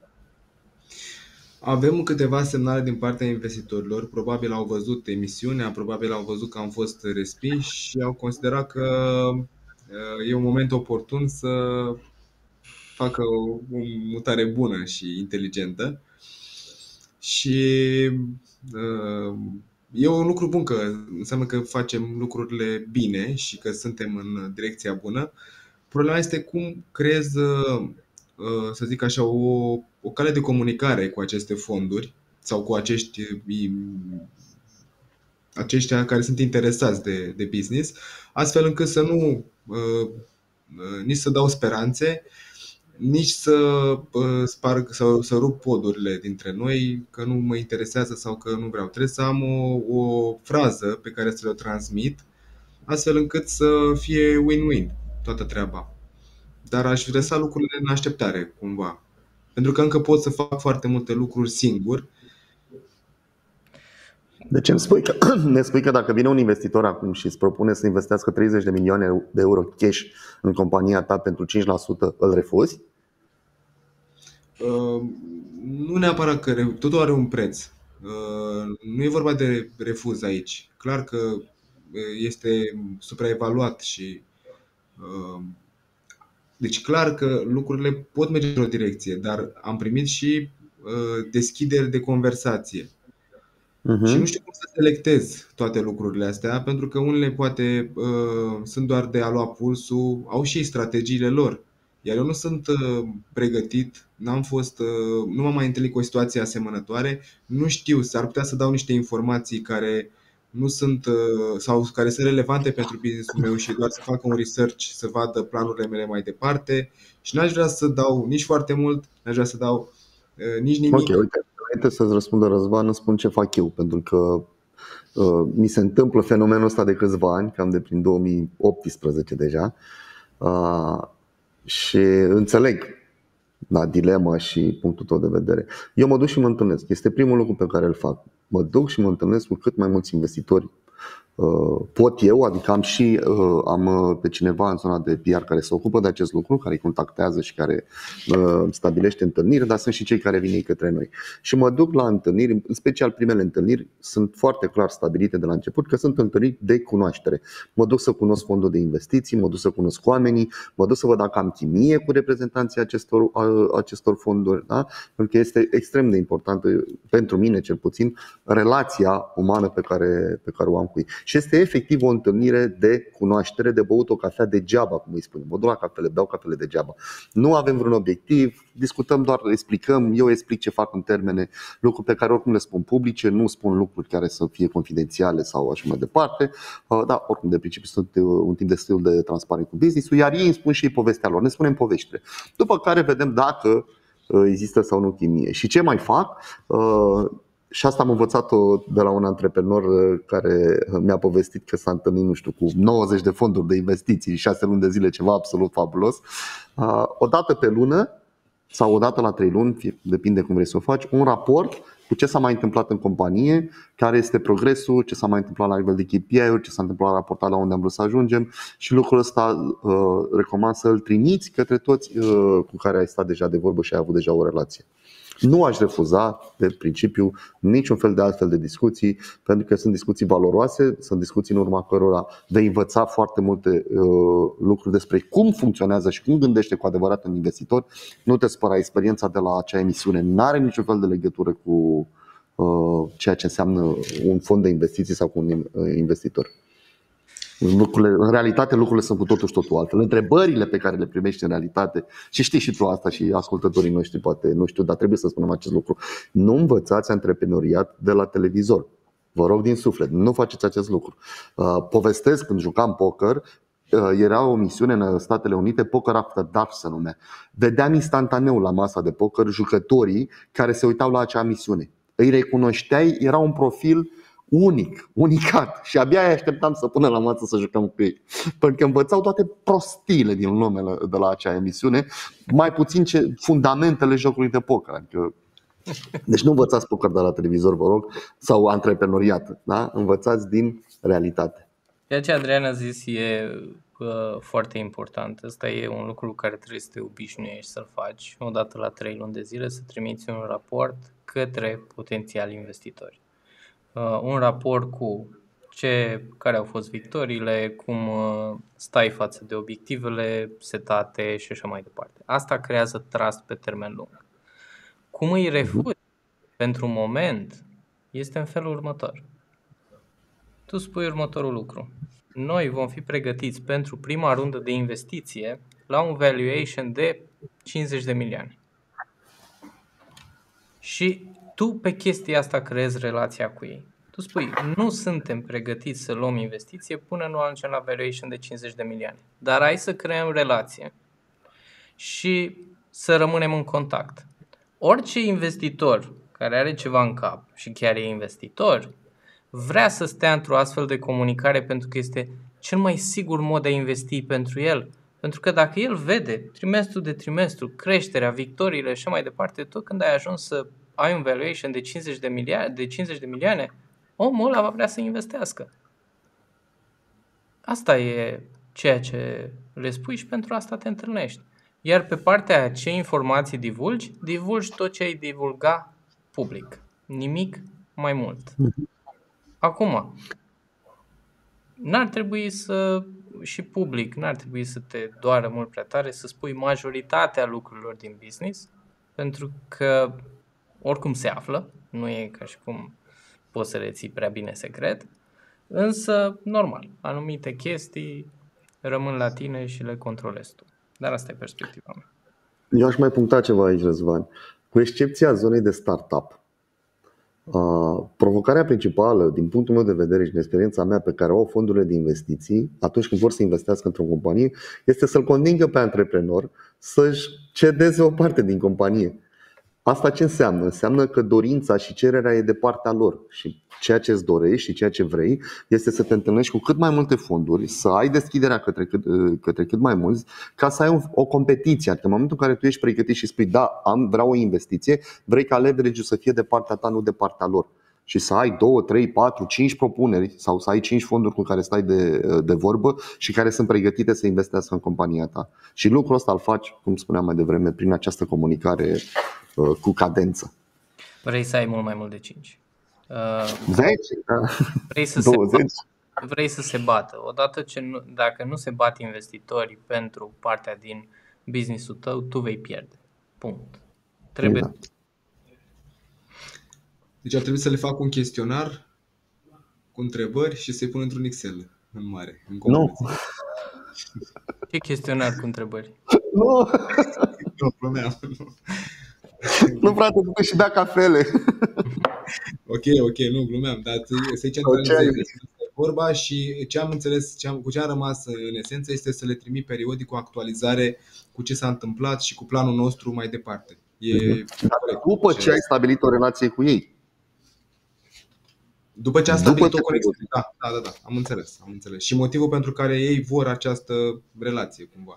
Avem câteva semnale din partea investitorilor. Probabil au văzut emisiunea, probabil au văzut că am fost respinși și au considerat că e un moment oportun să facă o mutare bună și inteligentă. Și e un lucru bun, că înseamnă că facem lucrurile bine și că suntem în direcția bună. Problema este cum creez, să zic așa, o cale de comunicare cu aceste fonduri sau cu aceștia care sunt interesați de business, astfel încât să nu nici să dau speranțe, nici să sparg sau să rup podurile dintre noi, că nu mă interesează sau că nu vreau. Trebuie să am o frază pe care să le transmit, astfel încât să fie win-win toată treaba. Dar aș lăsa lucrurile în așteptare cumva, pentru că încă pot să fac foarte multe lucruri singur. Deci ne spui că dacă vine un investitor acum și îți propune să investească 30 de milioane de euro cash în compania ta pentru 5%, îl refuzi? Nu neapărat, că totul are un preț. Nu e vorba de refuz aici. Clar că este supraevaluat și deci clar că lucrurile pot merge într-o direcție, dar am primit și deschideri de conversație. Și nu Mhm. știu cum să selectez toate lucrurile astea, pentru că unele poate sunt doar de a lua pulsul, au și strategiile lor. Iar eu nu sunt pregătit, nu m-am mai întâlnit cu o situație asemănătoare, nu știu, s-ar putea să dau niște informații care nu sunt sau care sunt relevante pentru business-ul meu și doar să facă un research, să vadă planurile mele mai departe și n-aș vrea să dau nici foarte mult, n-aș vrea să dau nici Ok, nimic. uite, înainte să-ți răspundă Răzvan, îți spun ce fac eu, pentru că mi se întâmplă fenomenul ăsta de câțiva ani, cam de prin 2018 deja, uh, și înțeleg dilema și punctul tău de vedere. Eu mă duc și mă întâlnesc. Este primul lucru pe care îl fac. Mă duc și mă întâlnesc cu cât mai mulți investitori pot eu, adică am pe cineva în zona de PR care se ocupă de acest lucru, care îi contactează și care stabilește întâlniri, dar sunt și cei care vin ei către noi. Și mă duc la întâlniri, în special primele întâlniri sunt foarte clar stabilite de la început că sunt întâlniri de cunoaștere. Mă duc să cunosc fondul de investiții, mă duc să cunosc oamenii, mă duc să văd dacă am chimie cu reprezentanții acestor fonduri, da? Pentru că este extrem de importantă pentru mine cel puțin relația umană pe care o am cu ei. Și este efectiv o întâlnire de cunoaștere, de băut o cafea degeaba, cum îi spunem. Mă duc la cafele, beau cafele degeaba. Nu avem vreun obiectiv, discutăm doar, explicăm, eu explic ce fac în termene, lucruri pe care oricum le spun publice, nu spun lucruri care să fie confidențiale sau așa mai departe. Da, oricum de principiu sunt un timp destul de transparent cu business-ul, iar ei îmi spun și ei povestea lor, ne spunem poveștile. După care vedem dacă există sau nu chimie. Și ce mai fac? Și asta am învățat-o de la un antreprenor care mi-a povestit că s-a întâlnit, nu știu, cu 90 de fonduri de investiții, 6 luni de zile, ceva absolut fabulos. O dată pe lună sau o dată la 3 luni, depinde cum vrei să o faci, un raport cu ce s-a mai întâmplat în companie, care este progresul, ce s-a mai întâmplat la nivel de KPI-uri, ce s-a întâmplat la raportat la unde am vrut să ajungem. Și lucrul ăsta recomand să-l trimiți către toți cu care ai stat deja de vorbă și ai avut deja o relație. Nu aș refuza de principiu niciun fel de altfel de discuții, pentru că sunt discuții valoroase, sunt discuții în urma cărora vei învăța foarte multe lucruri despre cum funcționează și cum gândește cu adevărat un investitor. Nu te spăra, experiența de la acea emisiune nu are niciun fel de legătură cu ceea ce înseamnă un fond de investiții sau cu un investitor. În realitate lucrurile sunt cu totul și totul altfel. Întrebările pe care le primești în realitate, și știi și tu asta și ascultătorii noștri poate nu știu, dar trebuie să spunem acest lucru. Nu învățați antreprenoriat de la televizor. Vă rog din suflet, nu faceți acest lucru. Povestesc, când jucam poker, era o misiune în Statele Unite, Poker After Dark se numea. Vedeam instantaneu la masa de poker jucătorii care se uitau la acea misiune. Îi recunoșteai, era un profil unicat și abia îi așteptam să pună la masă să jucăm cu ei. Pentru că învățau toate prostiile din lume de la acea emisiune, mai puțin fundamentele jocului de poker. Adică, deci nu învățați poker de la televizor, vă rog, sau antreprenoriat, da? Învățați din realitate. Ceea ce Adrian a zis e foarte important. Ăsta e un lucru care trebuie să te obișnuiești să-l faci. Odată la 3 luni de zile să trimiți un raport către potențiali investitori. Un raport cu care au fost victoriile, cum stai față de obiectivele setate și așa mai departe. Asta creează trust pe termen lung. Cum îi refuzi pentru moment este în felul următor. Tu spui următorul lucru. Noi vom fi pregătiți pentru prima rundă de investiție la un valuation de 50 de milioane. Și tu pe chestia asta creezi relația cu ei. Tu spui, nu suntem pregătiți să luăm investiție până nu ajungem la valuation de 50 de milioane. Dar hai să creăm relație și să rămânem în contact. Orice investitor care are ceva în cap și chiar e investitor, vrea să stea într-o astfel de comunicare pentru că este cel mai sigur mod de a investi pentru el. Pentru că dacă el vede trimestru de trimestru creșterea, victoriile și așa mai departe, tot când ai ajuns să ai un valuation de 50 de milioane, omul ăla va vrea să investească. Asta e ceea ce le spui și pentru asta te întâlnești. Iar pe partea aia, ce informații divulgi tot ce ai divulga public. Nimic mai mult. Acum, n-ar trebui să, și public, n-ar trebui să te doară mult prea tare să spui majoritatea lucrurilor din business, pentru că oricum se află, nu e ca și cum poți să le ții prea bine secret, însă, normal, anumite chestii rămân la tine și le controlezi tu. Dar asta e perspectiva mea. Eu aș mai puncta ceva aici, Răzvan. Cu excepția zonei de startup, provocarea principală, din punctul meu de vedere și din experiența mea pe care o au fondurile de investiții atunci când vor să investească într-o companie, este să-l convingă pe antreprenor să-și cedeze o parte din companie. Asta ce înseamnă? Înseamnă că dorința și cererea e de partea lor și ceea ce îți dorești și ceea ce vrei este să te întâlnești cu cât mai multe fonduri, să ai deschiderea către cât mai mulți, ca să ai o competiție. Adică în momentul în care tu ești pregătit și spui da, vreau o investiție, vrei ca leverage-ul să fie de partea ta, nu de partea lor. Și să ai 2, 3, 4, 5 propuneri sau să ai 5 fonduri cu care stai de vorbă și care sunt pregătite să investească în compania ta. Și lucrul ăsta îl faci, cum spuneam mai devreme, prin această comunicare cu cadență. Vrei să ai mult mai mult de 5. 10, vrei să 20. Vrei să se bată. Odată ce dacă nu se bat investitorii pentru partea din business-ul tău, tu vei pierde. Punct. Trebuie. Exact. Deci ar trebui să le fac un chestionar cu întrebări și să-i pun într-un Excel în mare. Nu. Ce chestionar cu întrebări? Nu. Nu, glumeam. Nu, frate, tu și da cafele. Ok, nu, glumeam, dar să-i centralizezi vorba și ce am înțeles, cu ce am rămas în esență este să le trimit periodic o actualizare cu ce s-a întâmplat și cu planul nostru mai departe. După ce ai stabilit o relație cu ei. După ce a stabilit o conexiune. Da, am înțeles. Și motivul pentru care ei vor această relație cumva.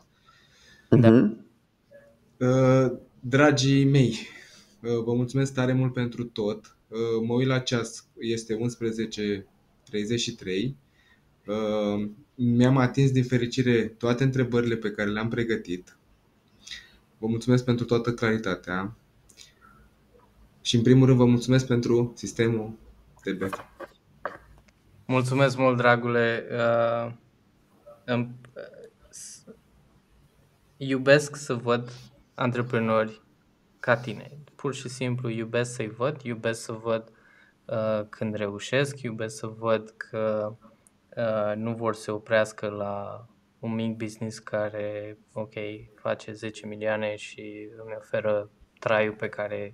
Dragii mei, vă mulțumesc tare mult pentru tot. Mă uit la ceas, este 11:33. Mi-am atins din fericire toate întrebările pe care le-am pregătit. Vă mulțumesc pentru toată claritatea. Și în primul rând vă mulțumesc pentru sistemul TBF. Mulțumesc mult, dragule. Iubesc să văd antreprenori ca tine. Pur și simplu iubesc să-i văd, iubesc să văd când reușesc, iubesc să văd că nu vor să se oprească la un mic business care, ok, face 10 milioane și îmi oferă traiul pe care,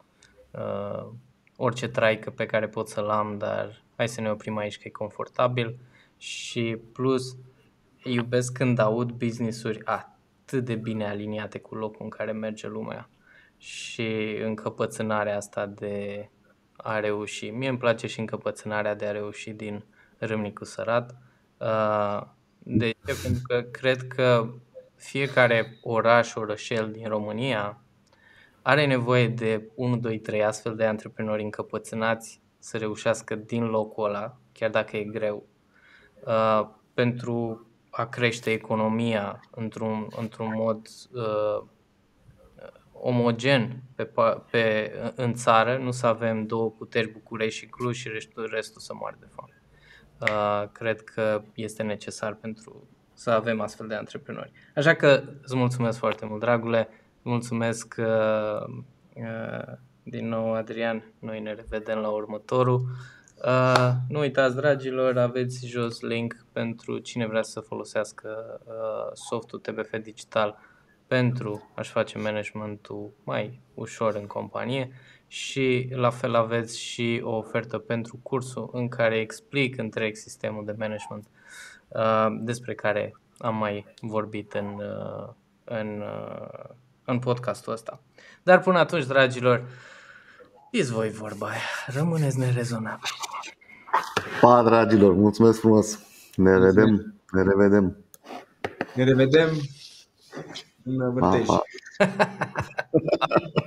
orice trai pe care pot să-l am, dar hai să ne oprim aici că e confortabil. Și plus, iubesc când aud business-uri atât de bine aliniate cu locul în care merge lumea și încăpățânarea asta de a reuși. Mie îmi place și încăpățânarea de a reuși din Râmnicu Sărat. De ce? Pentru că cred că fiecare oraș, orășel din România are nevoie de 1, 2, 3 astfel de antreprenori încăpățânați să reușească din locul ăla, chiar dacă e greu, pentru a crește economia într-un mod omogen în țară, nu să avem două puteri, București și Cluj, și restul să moară de foame. Cred că este necesar pentru să avem astfel de antreprenori. Așa că îți mulțumesc foarte mult, dragule. Mulțumesc din nou, Adrian. Noi ne revedem la următorul. Nu uitați, dragilor, aveți jos link pentru cine vrea să folosească softul TBF Digital pentru a-și face managementul mai ușor în companie, și la fel aveți și o ofertă pentru cursul în care explic întreg sistemul de management despre care am mai vorbit în podcastul ăsta. Dar până atunci, dragilor, știți voi vorba aia, rămâneți nerezonabili. Pa, dragilor, mulțumesc frumos. Ne revedem. Ne revedem în Vârtej. Pa, pa.